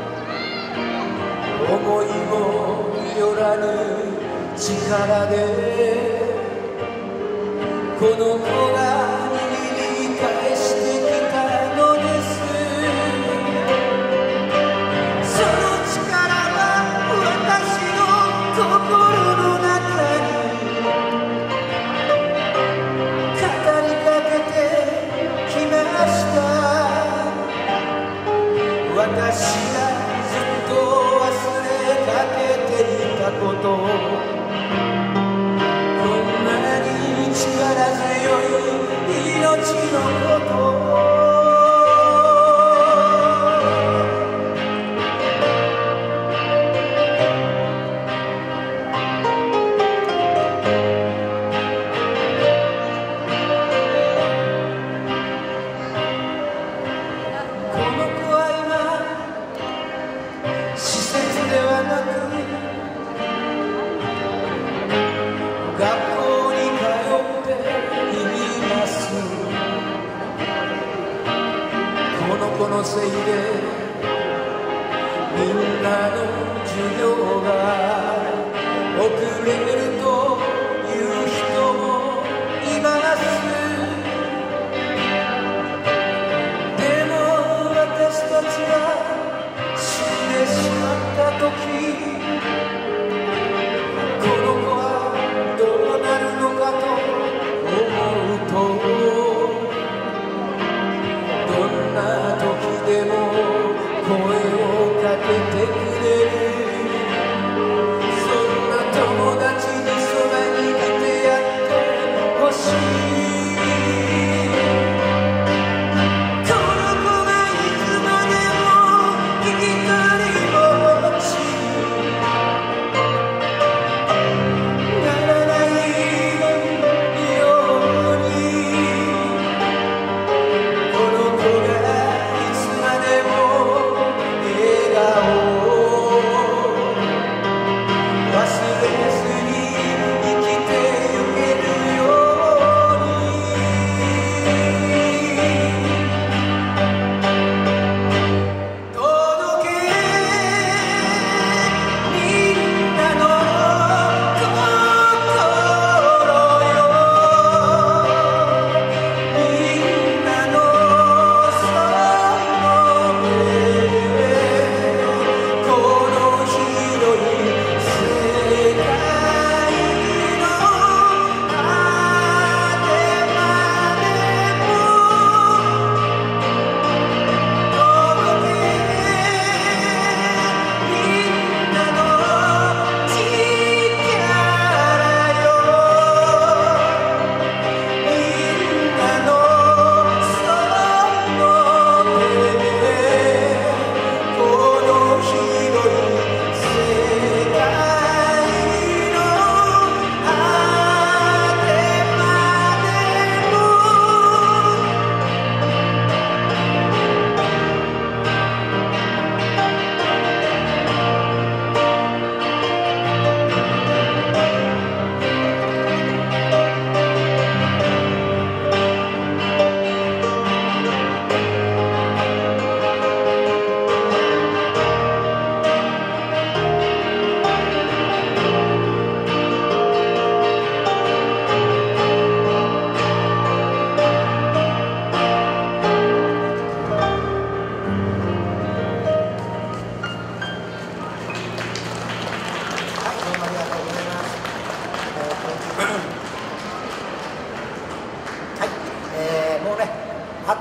E: 思いもよらぬ力でこの子が握り返してきたのです。その力は私の心の中に私がずっと忘れかけていたこと、こんなに力強い命のこと学校に通っています。この子のせいでみんなの授業が遅れるという人もいます。でも私たちは死んでしまった時でも声をかけてくれる、そんな友達にそばにいてやってほしい。この子がいつまでも一人ぼっち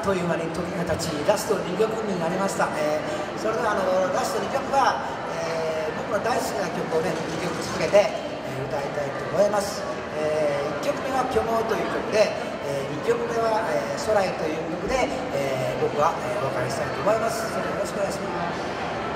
D: という間に時が経ち、ラスト2曲になりました。それではラスト2曲は、僕の大好きな曲をね2曲続けて、歌いたいと思います。1曲目は「虚妄」という曲で、2曲目は「空へ」という曲で、僕はお別れしたいと思います。それではよろしくお願いします。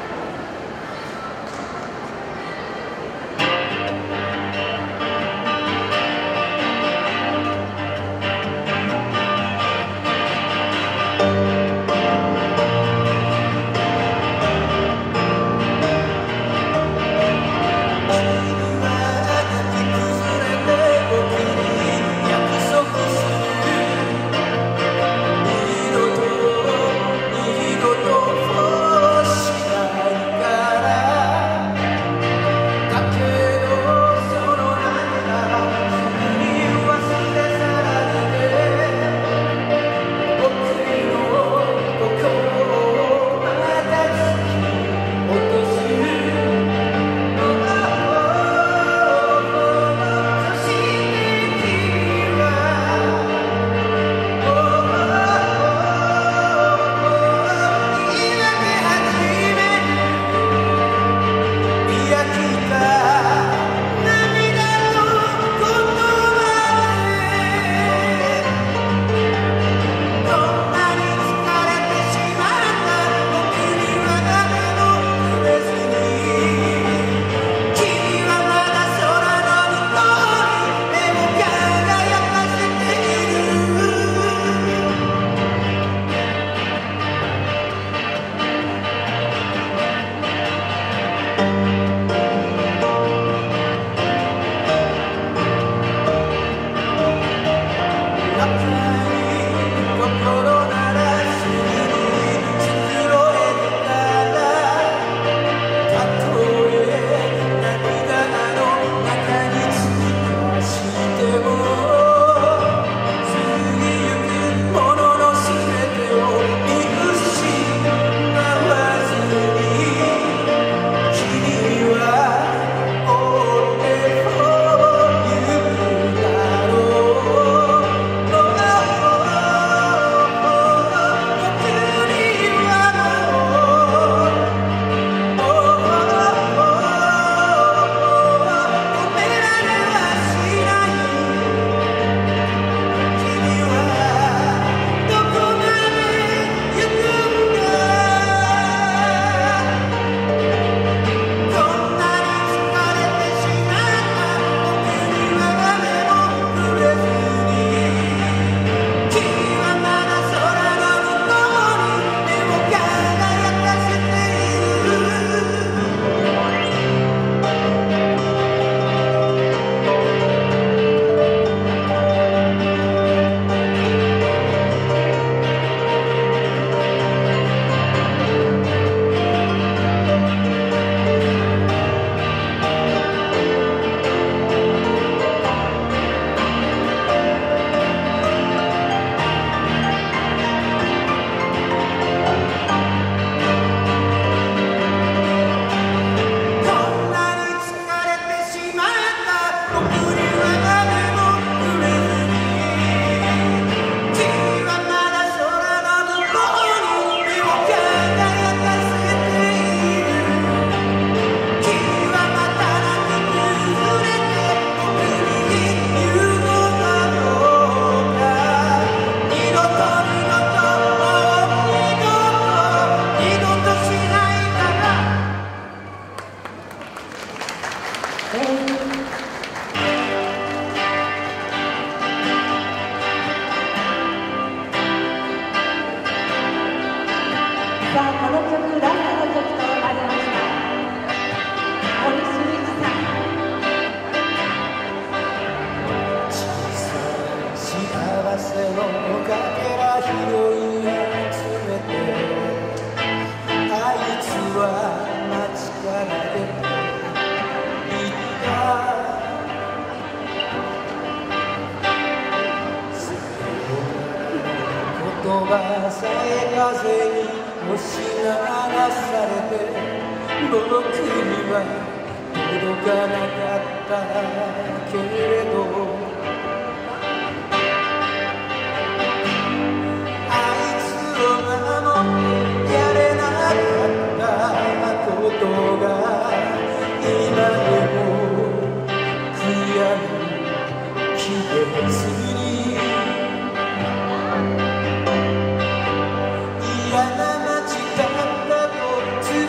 E: 葉さえ風に押し流されて僕には届かなかったけれどあいつ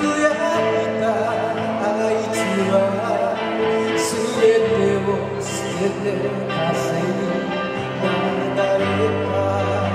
E: やいたあいつは全てを捨てて風に流れた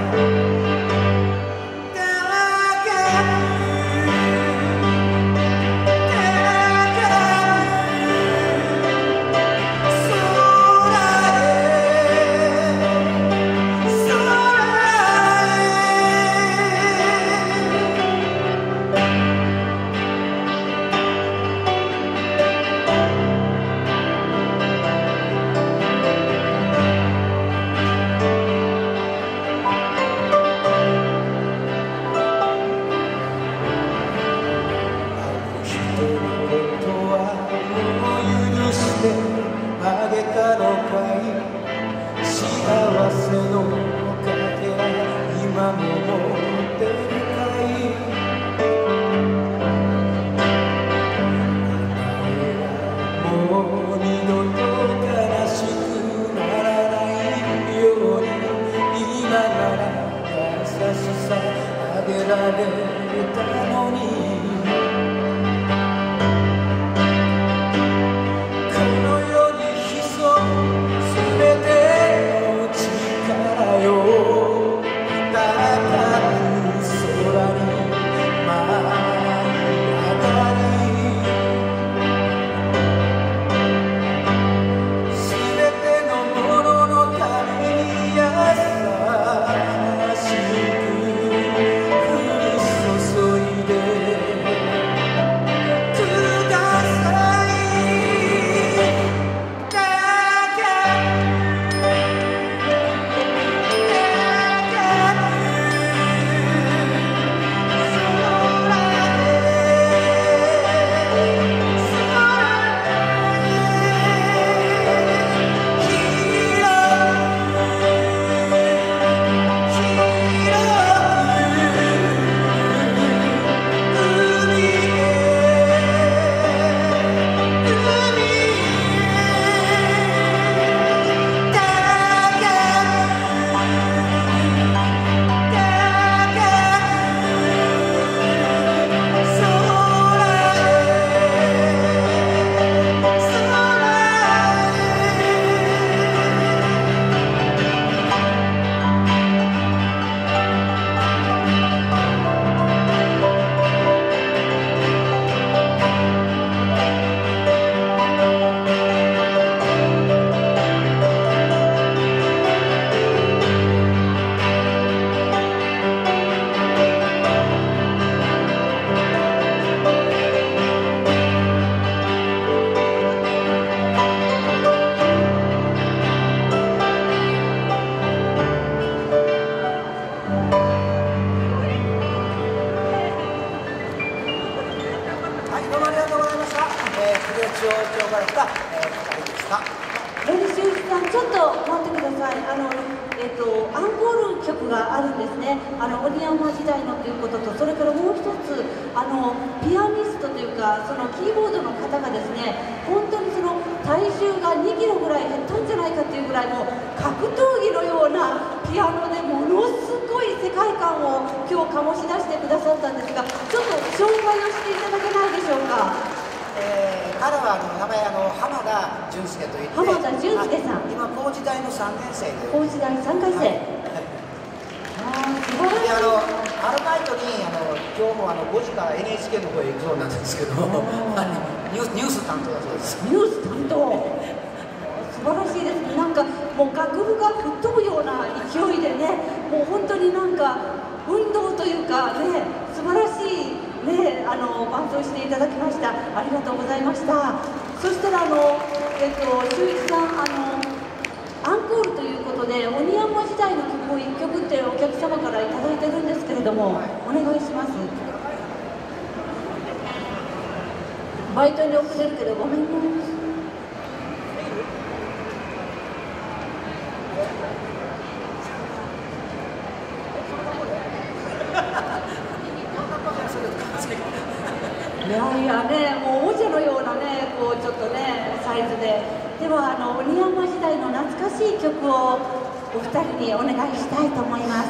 A: バイトに遅れるけどごめんね。いやいやね、もうおもちゃのようなね、こうちょっとねサイズで。では鬼山時代の懐かしい曲をお二人にお願いしたいと思います。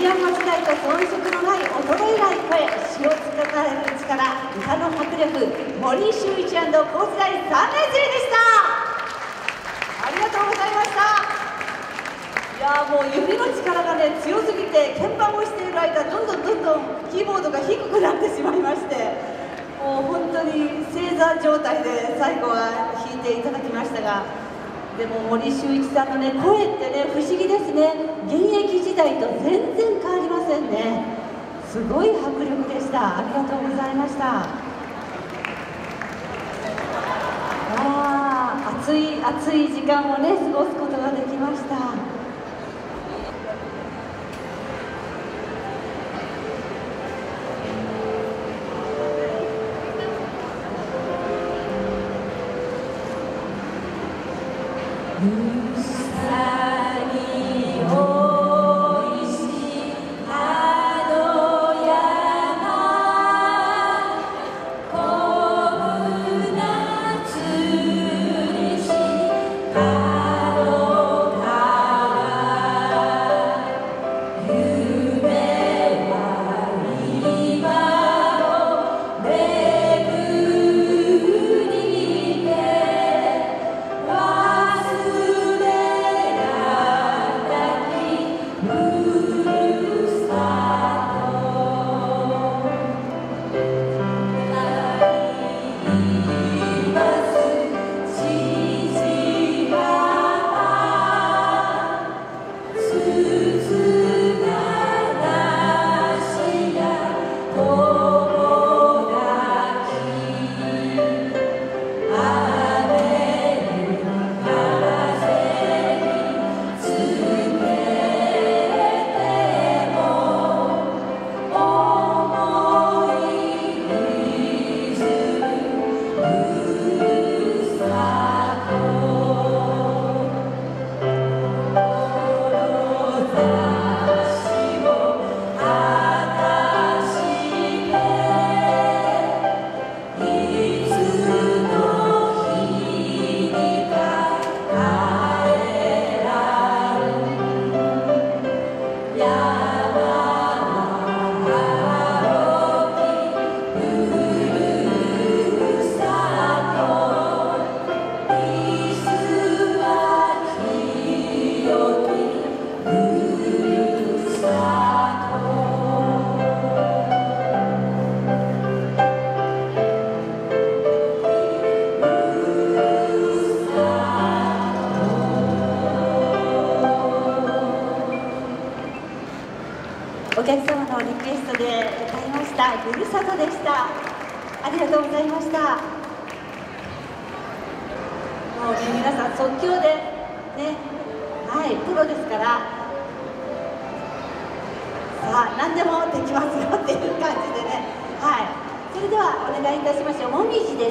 A: ミアン間違いと遜色のない衰えない声、詩を伝える力、歌の迫力、森修一高津大3年生でした。ありがとうございました。いやもう指の力がね強すぎて、鍵盤をしている間どんどんキーボードが低くなってしまいまして、もう本当に正座状態で最後は弾いていただきましたが、でも森修一さんのね声ってね不思議ですね。現役時代と全然変わりませんね。すごい迫力でした。ありがとうございました。暑い時間をね過ごすことができました。お客様のリクエストで歌いました「ふるさと」でした。ありがとうございました。もうね皆さん即興でね、はいプロですから、さあ何でもできますよっていう感じでね、はい。それではお願いいたしましょう。もみじです。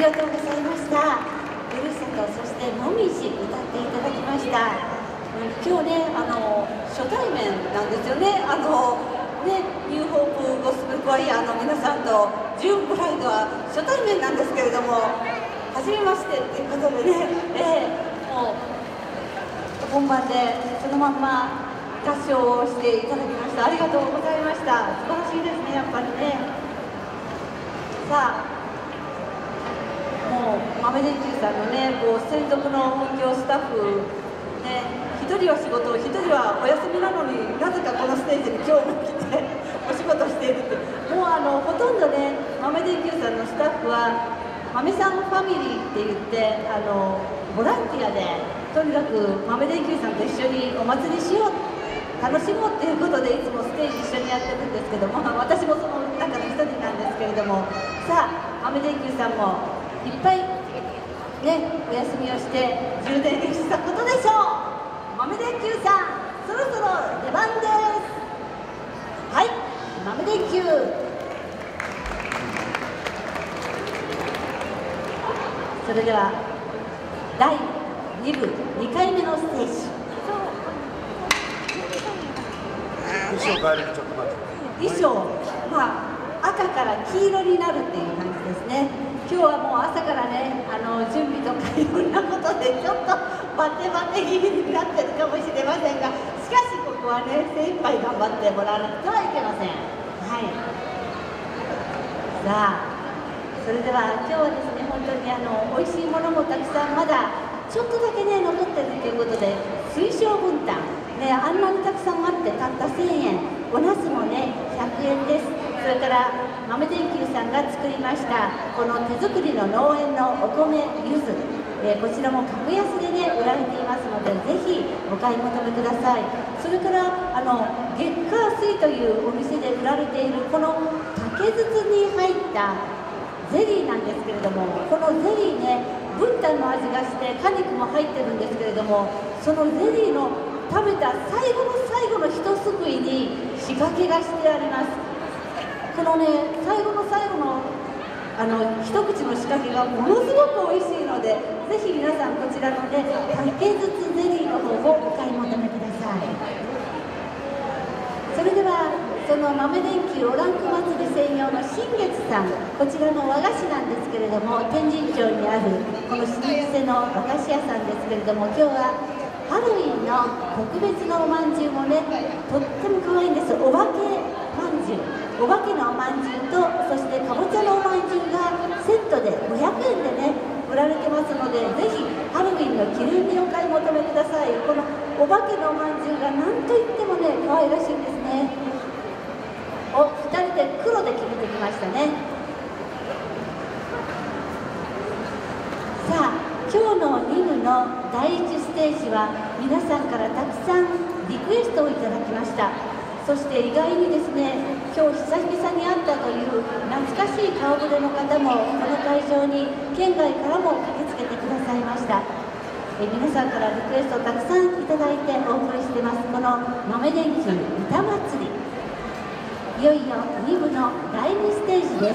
A: がとうございました。ふるさと、そしてもみじ歌っていただきました。今日ね、初対面なんですよね。ニューホープゴスペルクワイヤーの皆さんとジューンブライドは初対面なんですけれども、初めましてということでね、もう本番でそのまんま合唱をしていただきました。ありがとうございました。素晴らしいですね、やっぱりね。さあ、もう豆電球さんのね、こう専属の音響スタッフね、1人は仕事、1人はお休みなのになぜかこのステージに今日も来てお仕事しているって、もうほとんどね、豆電球さんのスタッフは豆さんファミリーって言ってボランティアでとにかく豆電球さんと一緒にお祭りしよう、楽しもうっていうことでいつもステージ一緒にやってるんですけども、私もその中の一人なんですけれども、さあ豆電球さんもいっぱいね、お休みをして充電したことでしょう。豆電球さん、そろそろ出番です。はい、豆電球。それでは第2部2回目のステージ。
B: 衣装変える、ちょっと待って。
A: 衣装、赤から黄色になるっていう感じですね。今日はもう朝からね、準備とかいろんなことでちょっとバテバテ気味になってるかもしれませんが、しかしここはね、精一杯頑張ってもらわなくてはいけません。はい。さあ、それでは今日はですね、本当に美味しいものもたくさんまだちょっとだけね残ってるということで、水晶分担ね、あんなにたくさんあってたった1000円、お茄子もね100円です。それから豆電球さんが作りましたこの手作りの農園のお米ゆず、こちらも格安でね売られていますので、ぜひお買い求めください。それから月火水というお店で売られているこの竹筒に入ったゼリーなんですけれども、このゼリーね、ブッダの味がして果肉も入ってるんですけれども、そのゼリーの食べた最後の最後の一すくいに仕掛けがしてあります。このね、最後の最後の一口の仕掛けがものすごく美味しいので、ぜひ皆さんこちらのね竹筒ゼリーの方をお買い求めください。それではその豆電球おらんこ祭り専用の新月さん、こちらの和菓子なんですけれども、天神町にあるこの老舗の和菓子屋さんですけれども、今日はハロウィンの特別のおまんじゅうもね、とっても可愛いんです。お化けまんじゅう、お化けのおまんじゅうと、そしてかぼちゃのおまんじゅうがセットで500円でね売られてますので、ぜひハロウィンの記念にお買い求めください。このお化けのおまんじゅうが何といってもね可愛らしいんですね。お、2人で黒で決めてきましたね。さあ、今日の2部の第1ステージは皆さんからたくさんリクエストをいただきました。そして意外にですね、今日久々に会ったという懐かしい顔ぶれの方もこの会場に県外からも駆けつけてくださいました。皆さんからリクエストをたくさんいただいてお送りしてます、この豆電球歌祭り、いよいよ2部の第2ステージです。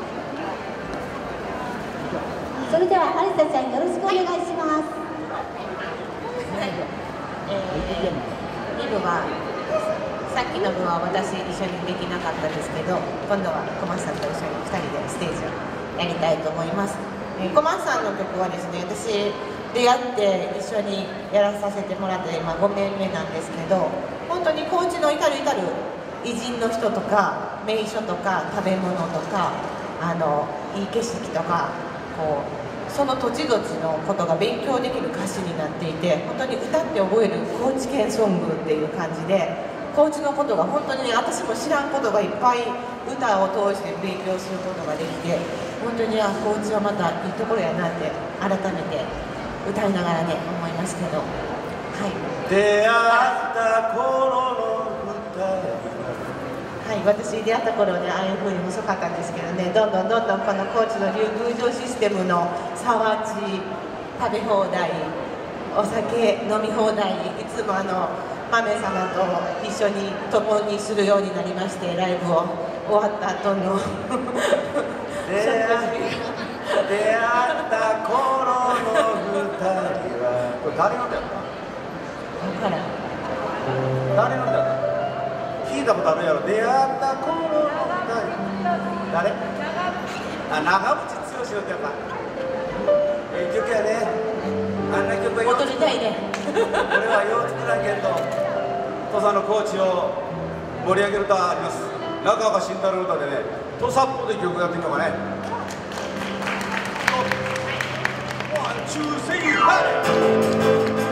A: それではアリサちゃん、よろしくお願いします。
F: 2部はさっきの部は私一緒にできなかったですけど、今度は小松さんと一緒に2人でステージをやりたいと思います。小松さんの曲はですね、私出会って一緒にやらさせてもらって今5年目なんですけど、本当に高知の至る至る偉人の人とか名所とか食べ物とかいい景色とか、こうその土地土地のことが勉強できる歌詞になっていて、本当に歌って覚える高知県ソングっていう感じで、高知のことが本当にね、私も知らんことがいっぱい歌を通して勉強することができて、本当に高知はまたいいところやなって改めて歌いながらね思いますけど、はい、
B: 出会った頃の歌、
F: はい、私出会った頃ね、ああいう風に細かったんですけどね、どんどんこの高知の竜宮城システムの沢地食べ放題、お酒飲み放題、いつも豆様と一緒に共にするようになりまして、ライブを終わった後の
B: 出会っ誰の歌やった？
F: 分からん。
B: 誰の歌やった？聞いたことあるやろ。出会った頃の歌。誰？あ、長渕剛の歌やった。曲やね。あんな曲はよ
F: 踊りたいね。
B: これはよう作らんけんと土佐の高知を盛り上げる歌あります。中岡慎太郎の歌でね、土佐っぽい曲やってみようかね。ワン、ツー、スリー、ファイ。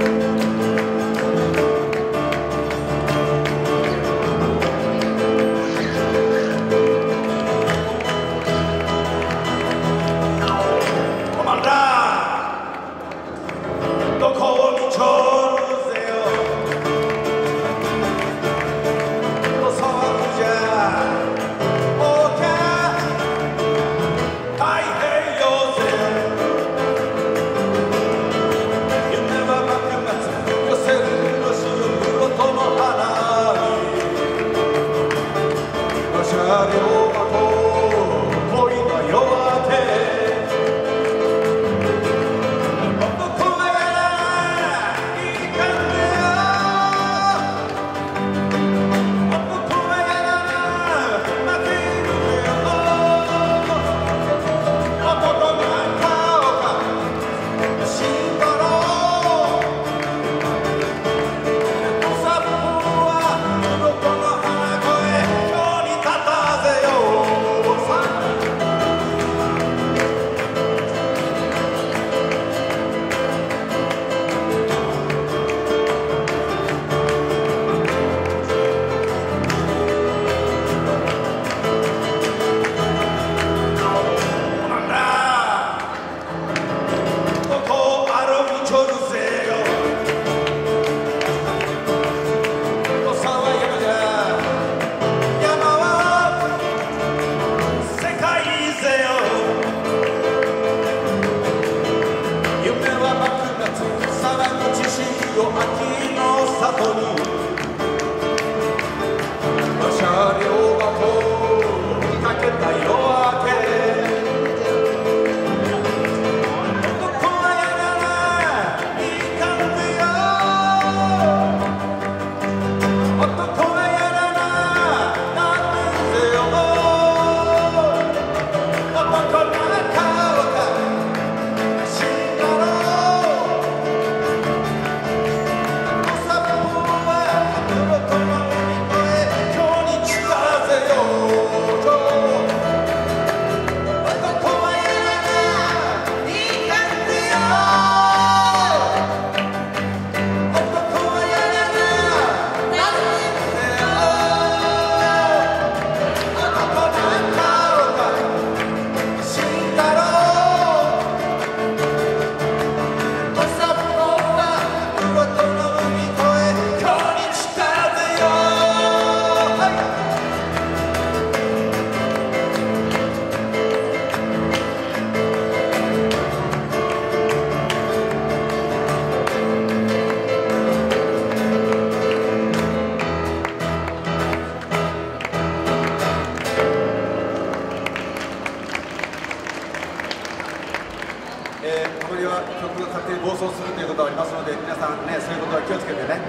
B: たまには曲が勝手に暴走するということがありますので、皆さんね、そういうことは気をつけてね。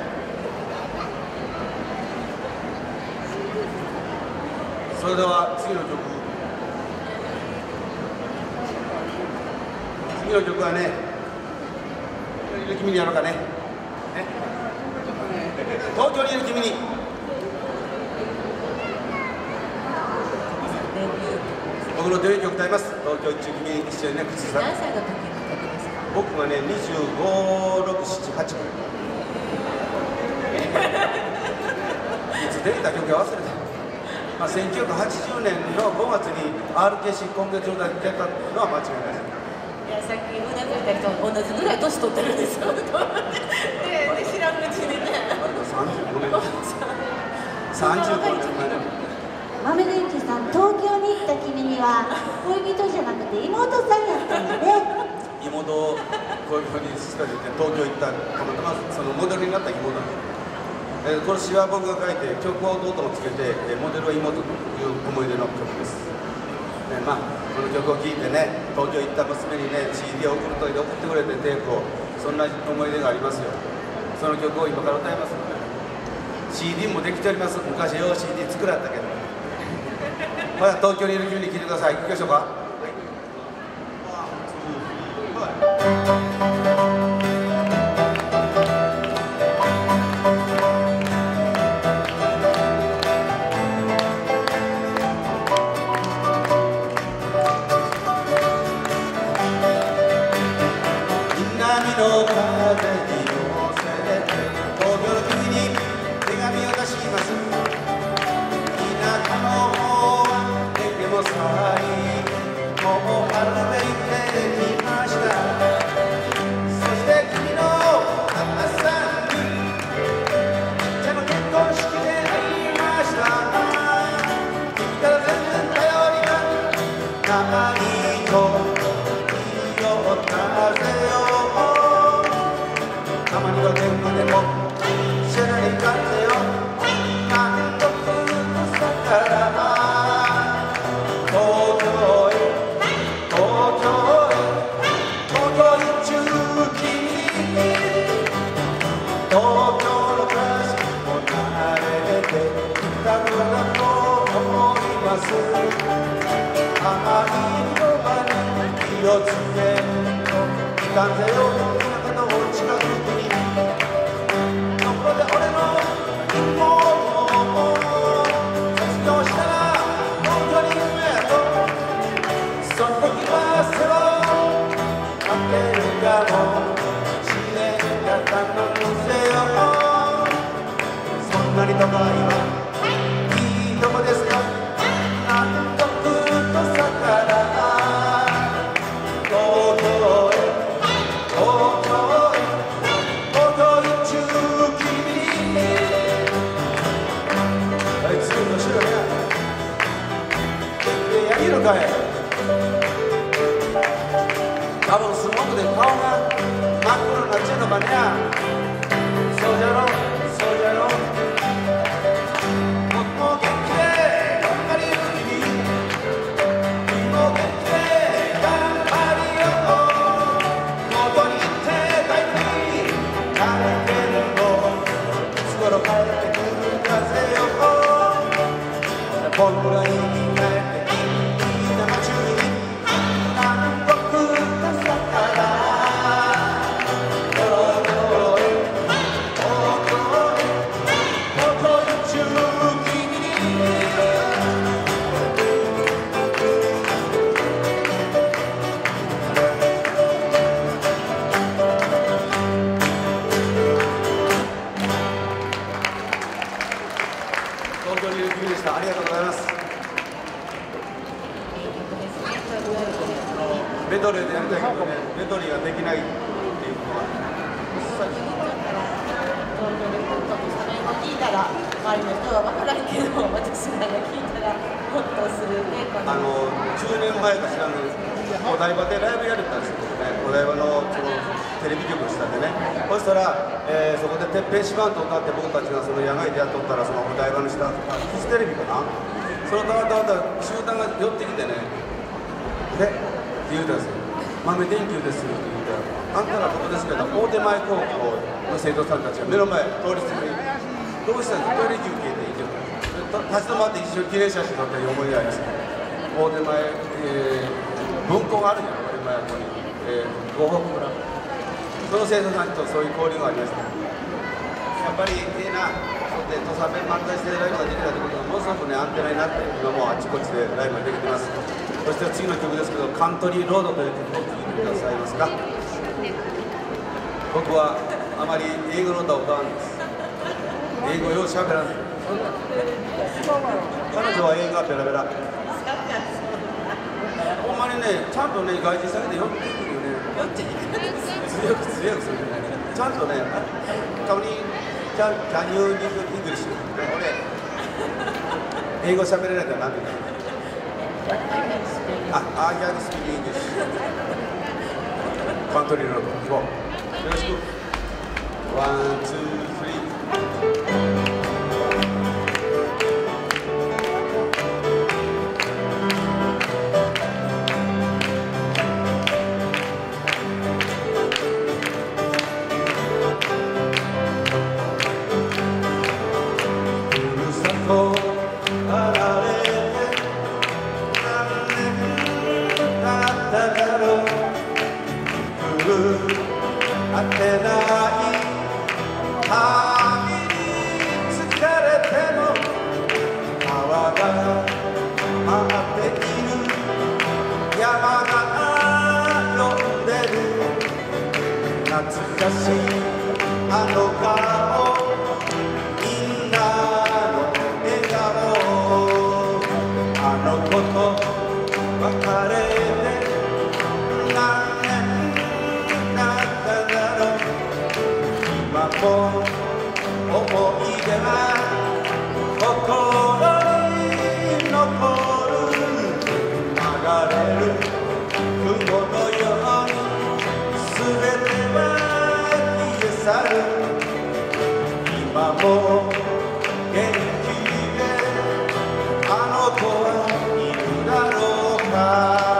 B: それでは次の曲はね、君にやろうかね。東京にいる君に。僕のデビュー曲歌います。東京一君に一緒にね、口ずさんで。
F: 何歳の時の曲ですか？
B: 僕がね、25、6、7、8分。いつ出た曲か忘れた。まあ、1980年の5月に RKC 今月の代に出たのは間違いないです。
F: いや、さっきうなずいた人同じぐらい年取ってるんですよ。で知らんうちにね。
B: 35年。35年。
A: 豆電球さん、東京に行った君には恋人じゃなくて妹さんやったんだね。
B: 妹を恋人にしたりで東京行った、たまたまそのモデルになった妹なんです。これ詩は僕が書いて曲を弟もつけて、モデルは妹という思い出の曲です。 まあ、この曲を聴いてね、東京行った娘にね CD を送るといて送ってくれてテープを、そんな思い出がありますよ。その曲を今から歌います。 CD もできております。昔よう CD 作らったけど、まだ東京にいる君に聴いてください。行きましょうか。南の風に乗せて東京の君に手紙を出します。田舎の方は出てもさい、もう歩いてきました。そして君の母さんにちゃんと結婚式で会いました。君から全然頼りがないと言おったぜよ。たまには電話でも知らないかぜよ。満足の差から東京へ東京へ東京一中君、東京の暮らしも慣れてきたのだと思います。甘い広場に気をつけいかんぜよ。田舎の近くにところで俺の妹も卒業したら東京に行くんやと。その時は世話をかけるかもしれんかったのせよ。そんなに都会はいいとこですよ。なんとくとさから東京へ東京へ東京一中君に。あいつの後ろややりるかい。多分スモークで顔が真っ黒になっちゃうのかねや。そうじゃろそうじゃろ。僕も元気で頑張りる君、君も元気で頑張りよう。元に行って帰って帰ってるのいつ頃帰ってくるかぜよ。僕が生き返っていいな街に南国のさから東京へ東京へ東京一中君に。東京にいる君でした。ありがとうございます。メドレーでやりたいけどね、メドレーができないっていうことは。
F: 聞いたら周りの人は分からんけど、私らが聞いたらホッとするね。
B: 10年前か知らんけど、お台場でライブやれたんですけどね、お台場のそのテレビ局をしたんでね、そしたら、そこでてっぺんしまんと歌って僕たちがその野外でやっとったら、そのお台場の下、フジテレビかな、そのたまたま集団が寄ってきてね、で、って言うたんですよ、豆電球ですよって言ったら、あんたらここですけど、大手前高校の生徒さんたちが目の前、通り過ぎに、どうしたんですか、トイレ休憩でいいけど、立ち止まって一緒に記念写真撮ったり思い出あります。大手前、文庫があるじゃん、大手前ここに、五北村。その生徒さんとそういう交流がありました。やっぱりいいな、で土佐弁漫才してライブができたということがものすごくね、アンテナになって、今もうあちこちでライブができてます。そして次の曲ですけど、カントリーロードという曲を聴いてくださいますか。僕はあまり英語の歌を歌わんです。英語ようしゃべらん。彼女は英語がペラペラ。ほんまにね、ちゃんとね、外人さんで寄ってくるよね。強くするね。ちゃんとね、たまにキャニューニングイングリッシュ。俺、英語喋れないからなんて言うの。I can speak English。カントリーロード、行こう。よろしく。ワン、ツー、スリー。 てない旅に疲れても川が待っている山が呼んでる懐かしいあの顔みんなの笑顔あの子と別れて何年だっただろう今も思い出は心に残る流れる雲のように全ては消え去る今も元気であの子はいるだろうか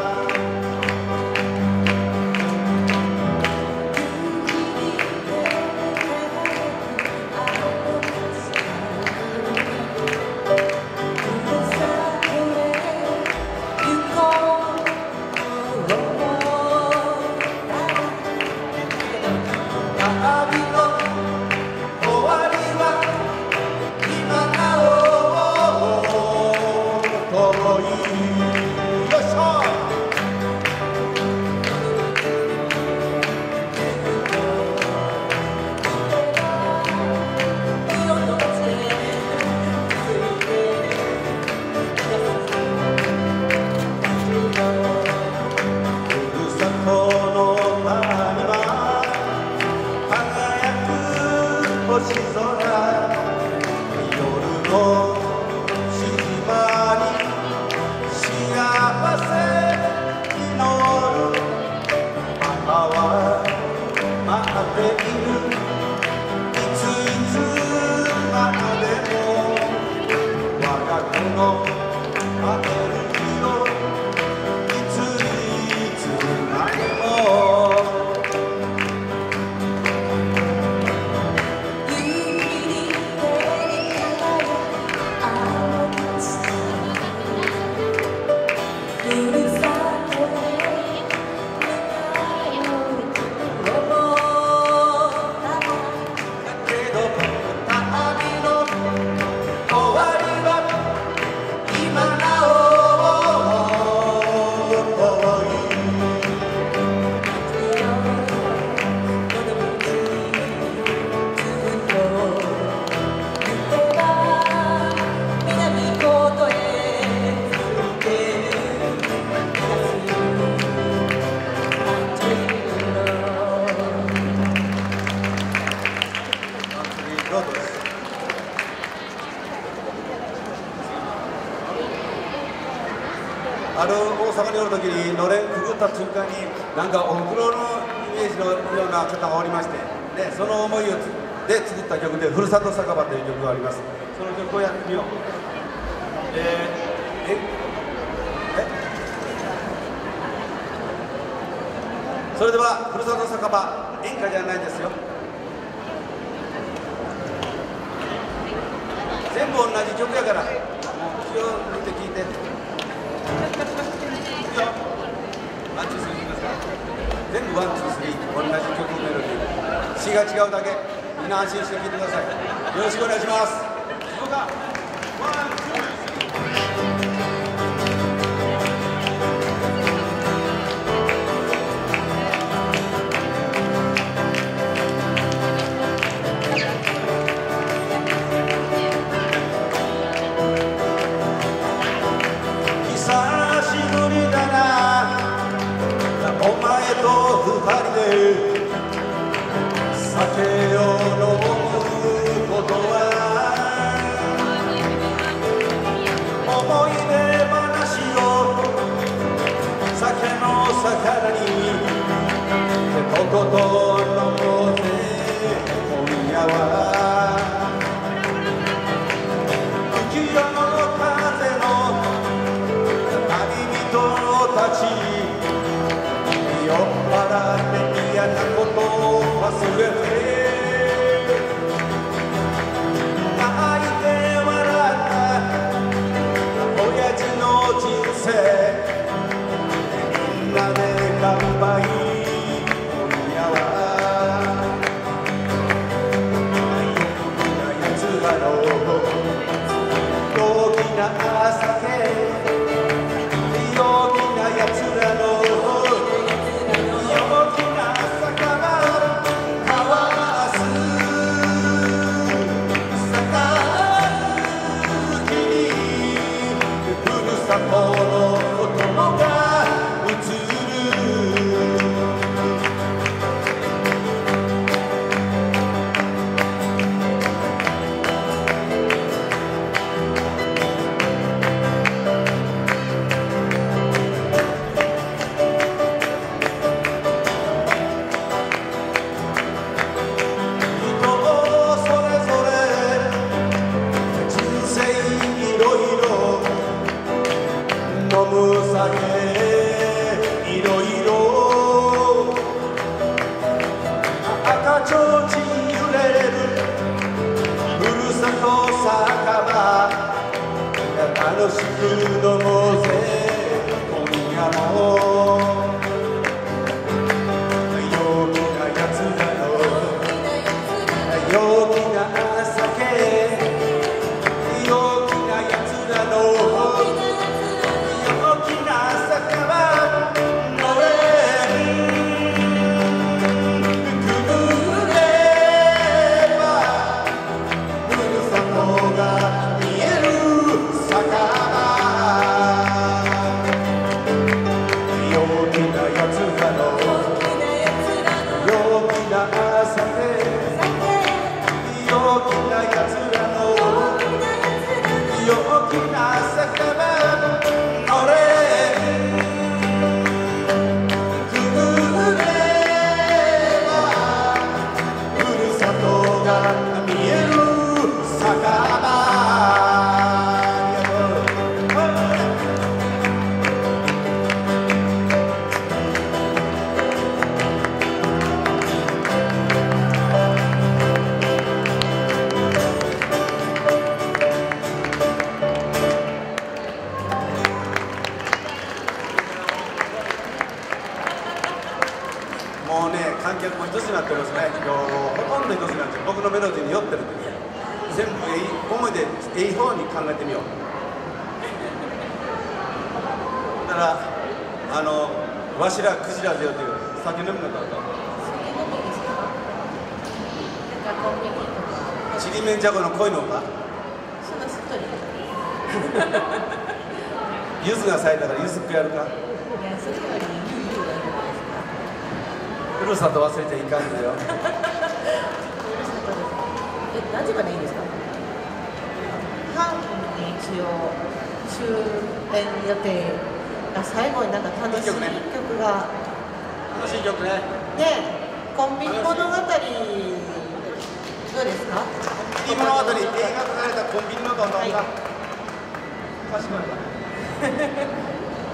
B: 星空夜の静まに幸せ祈る母は待っているいついつまでも我が子のアレルギーをいついつまでも大阪におるときにのれんくぐった瞬間になんかおふくろのイメージのような方がおりましてでその思いをで作った曲で「ふるさと酒場」という曲があります。その曲をやってみよう。それでは「ふるさと酒場」演歌じゃないですよ。全部同じ曲やから気を抜いて聴いて。ワンツースリーいきますか。全部ワンツースリー同じ曲メロディー詞が違うだけみんな安心して聴いてください。よろしくお願いします。行こうか。ワンツー酒を飲むことは思い出話を酒の魚にとことん飲もうぜ今夜は浮世の風の旅人たち酔っ払って嫌なことを忘れて泣いて笑った親父の人生みんなで乾杯今夜はく飲もうぜ今夜も陽気なやつだよ陽気な酒陽気なやつだの陽気な酒は飲めくぐればふるさとが見える酒場陽気なやつだの陽気な酒陽気なやつらの陽気な酒場乗れくぐればふるさとが見える酒場もうね、観客も一つになってますね。今日ほとんど一つになって僕のメロディーに酔ってるんです全部思いでいい方に考えてみよう。だからわしらクジラぜよという酒飲むのかとちりめんじゃこの濃いのか
F: そんなしっとり
B: 柚子が咲いたから柚子っくやるか
F: いやそれより
B: ふるさと忘れちゃいかんのよ
F: 何時までいいんですか？韓国に一応終演予定が最後になんか楽しい曲が
B: 楽しい曲ね。
F: ね、コンビニ物語どうですか？
B: コンビニ物語、映画化されたコンビニのどんどんが、かしこまりだ。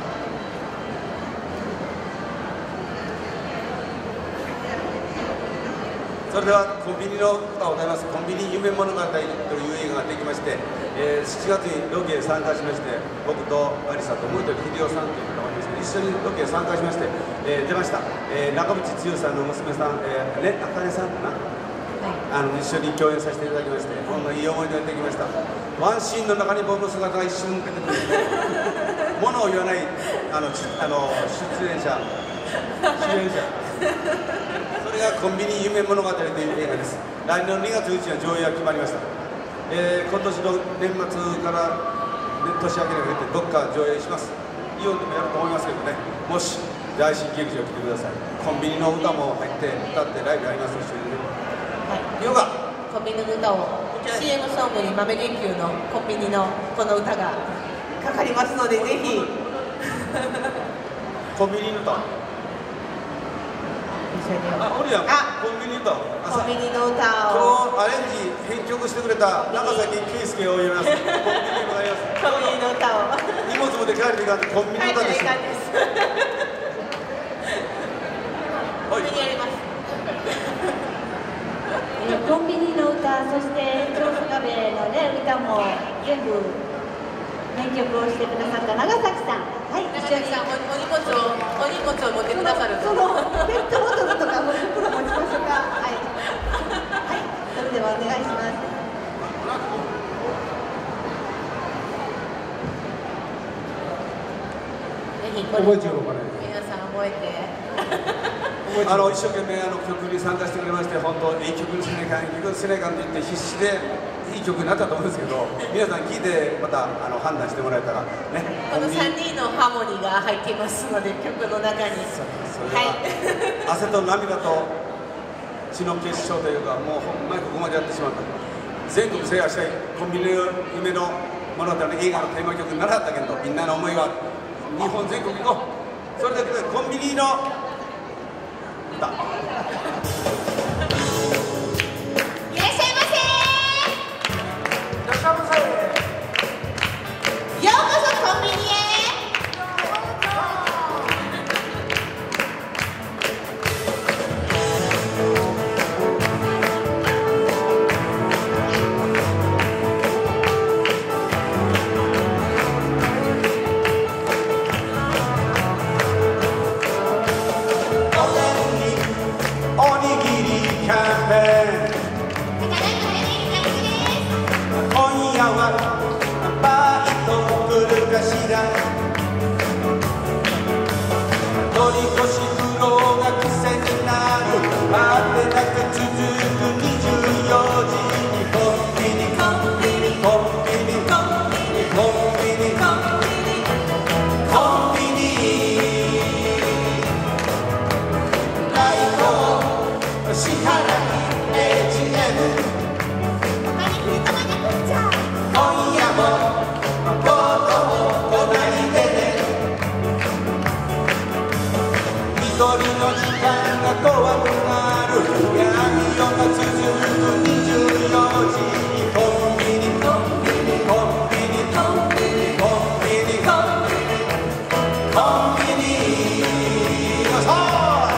B: それではコンビニの歌を歌います。コンビニ夢物語という映画ができまして、7月にロケへ参加しまして、僕とアリサともう一人秀夫さんという方がおりまして、一緒にロケへ参加しまして、出ました。中渕剛さんの娘さん、ね、あかねさんかな、一緒に共演させていただきまして、こんないい思い出ができました。ワンシーンの中に僕の姿が一瞬出てくるものを言わない出演者主演者それがコンビニ夢物語という映画です。来年の2月1日には上映が決まりました。今年の年末から年明けにかけてどっか上映します。イオンでもやると思いますけどね、もし大新劇場来てください。コンビニの歌も入って歌ってライブやります一緒にね。ヨガ
F: コンビニの歌を CM ソングに豆電球のコンビニのこの歌がかかりますのでぜひ
B: コンビニの歌おるやん。コンビニの歌
F: コンビニの歌を
B: 今日アレンジ編曲してくれた長崎圭介を呼びます。コンビニでございます。
F: コンビニの歌を
B: 荷物持って帰っていかんとコンビニの歌です。
F: コンビニやります。
A: コンビニの歌、そして長宗我部のね歌も全部編曲をしてくださった長崎さん、はい、
F: 長崎さんお荷物を持ってくださる。
A: そのペットボトルとかも袋持ちましょうか。はい、はい、それではお願いします。
F: ぜひこれ皆さん覚えて。
B: 一生懸命曲に参加してくれまして、本当いい曲にせねえかん、いい曲にせねえかんと言って必死でいい曲になったと思うんですけど、皆さん聞いてまた判断してもらえたらね。
F: この3人のハーモニーが入っていますので曲の中に。
B: それは汗と涙と血の結晶というか、もうほんまにここまでやってしまった。全国制覇したいコンビニの夢の物語の映画のテーマ曲にならなかったけど、みんなの思いは日本全国行こう。それだけでコンビニの歌。
E: 「 りの時間が怖くなる闇夜が続く24時コンビニコンビニコンビニコンビニコンビニコンビニコンビニよいしょ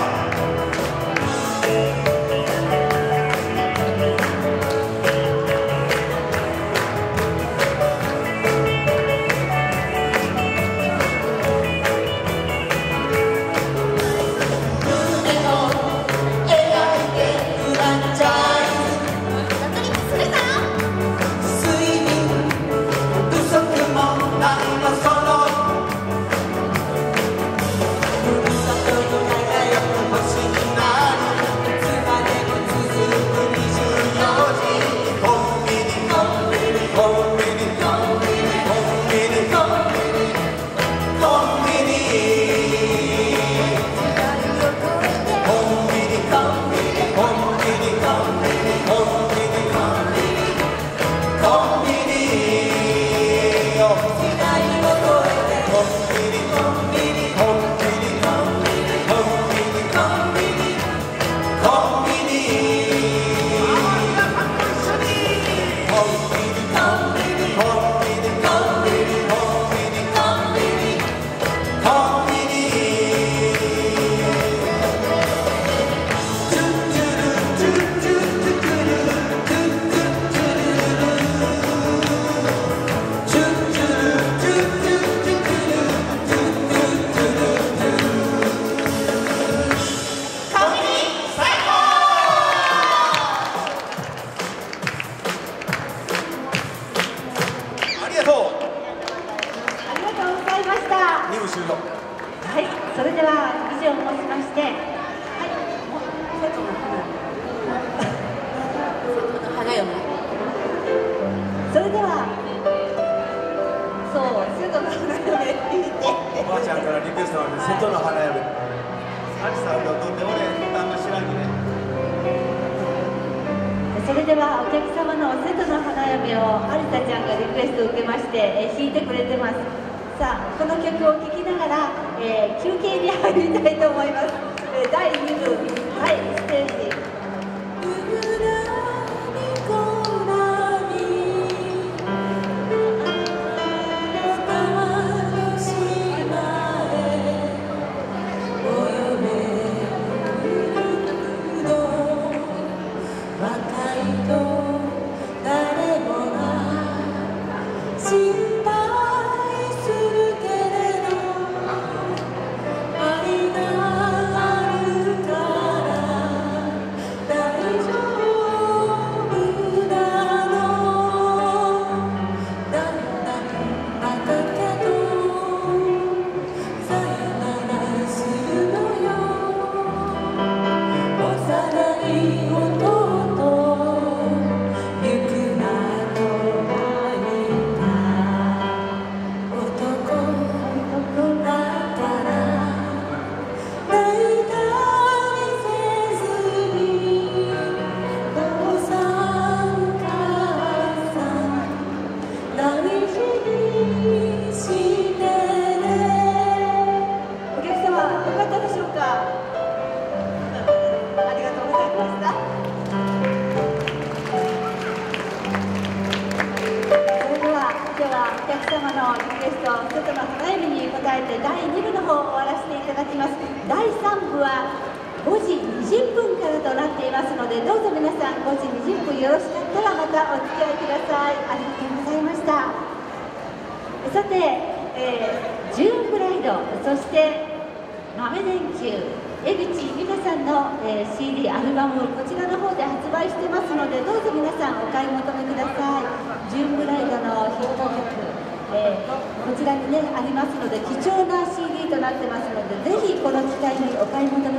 A: はい、それでは以上をもちまして、はい、瀬戸の花嫁。それでは、そう、瀬戸の花嫁って言って。
B: おばあちゃんからリクエストなんで、瀬戸の花嫁。あきさんととって俺、あんま知らんきね。
A: それではお客様の瀬戸の花嫁を有田ちゃんがリクエストを受けまして弾いてくれてます。さあこの曲を聴きながら、休憩に入りたいと思います。第2部、はい、ステージ。さて、ジューンブライド、そして豆電球、江口美香さんの、CD アルバム、こちらの方で発売してますので、どうぞ皆さんお買い求めください。ジューンブライドのヒット曲、こちらにねありますので、貴重な CD となってますので、ぜひこの機会にお買い求め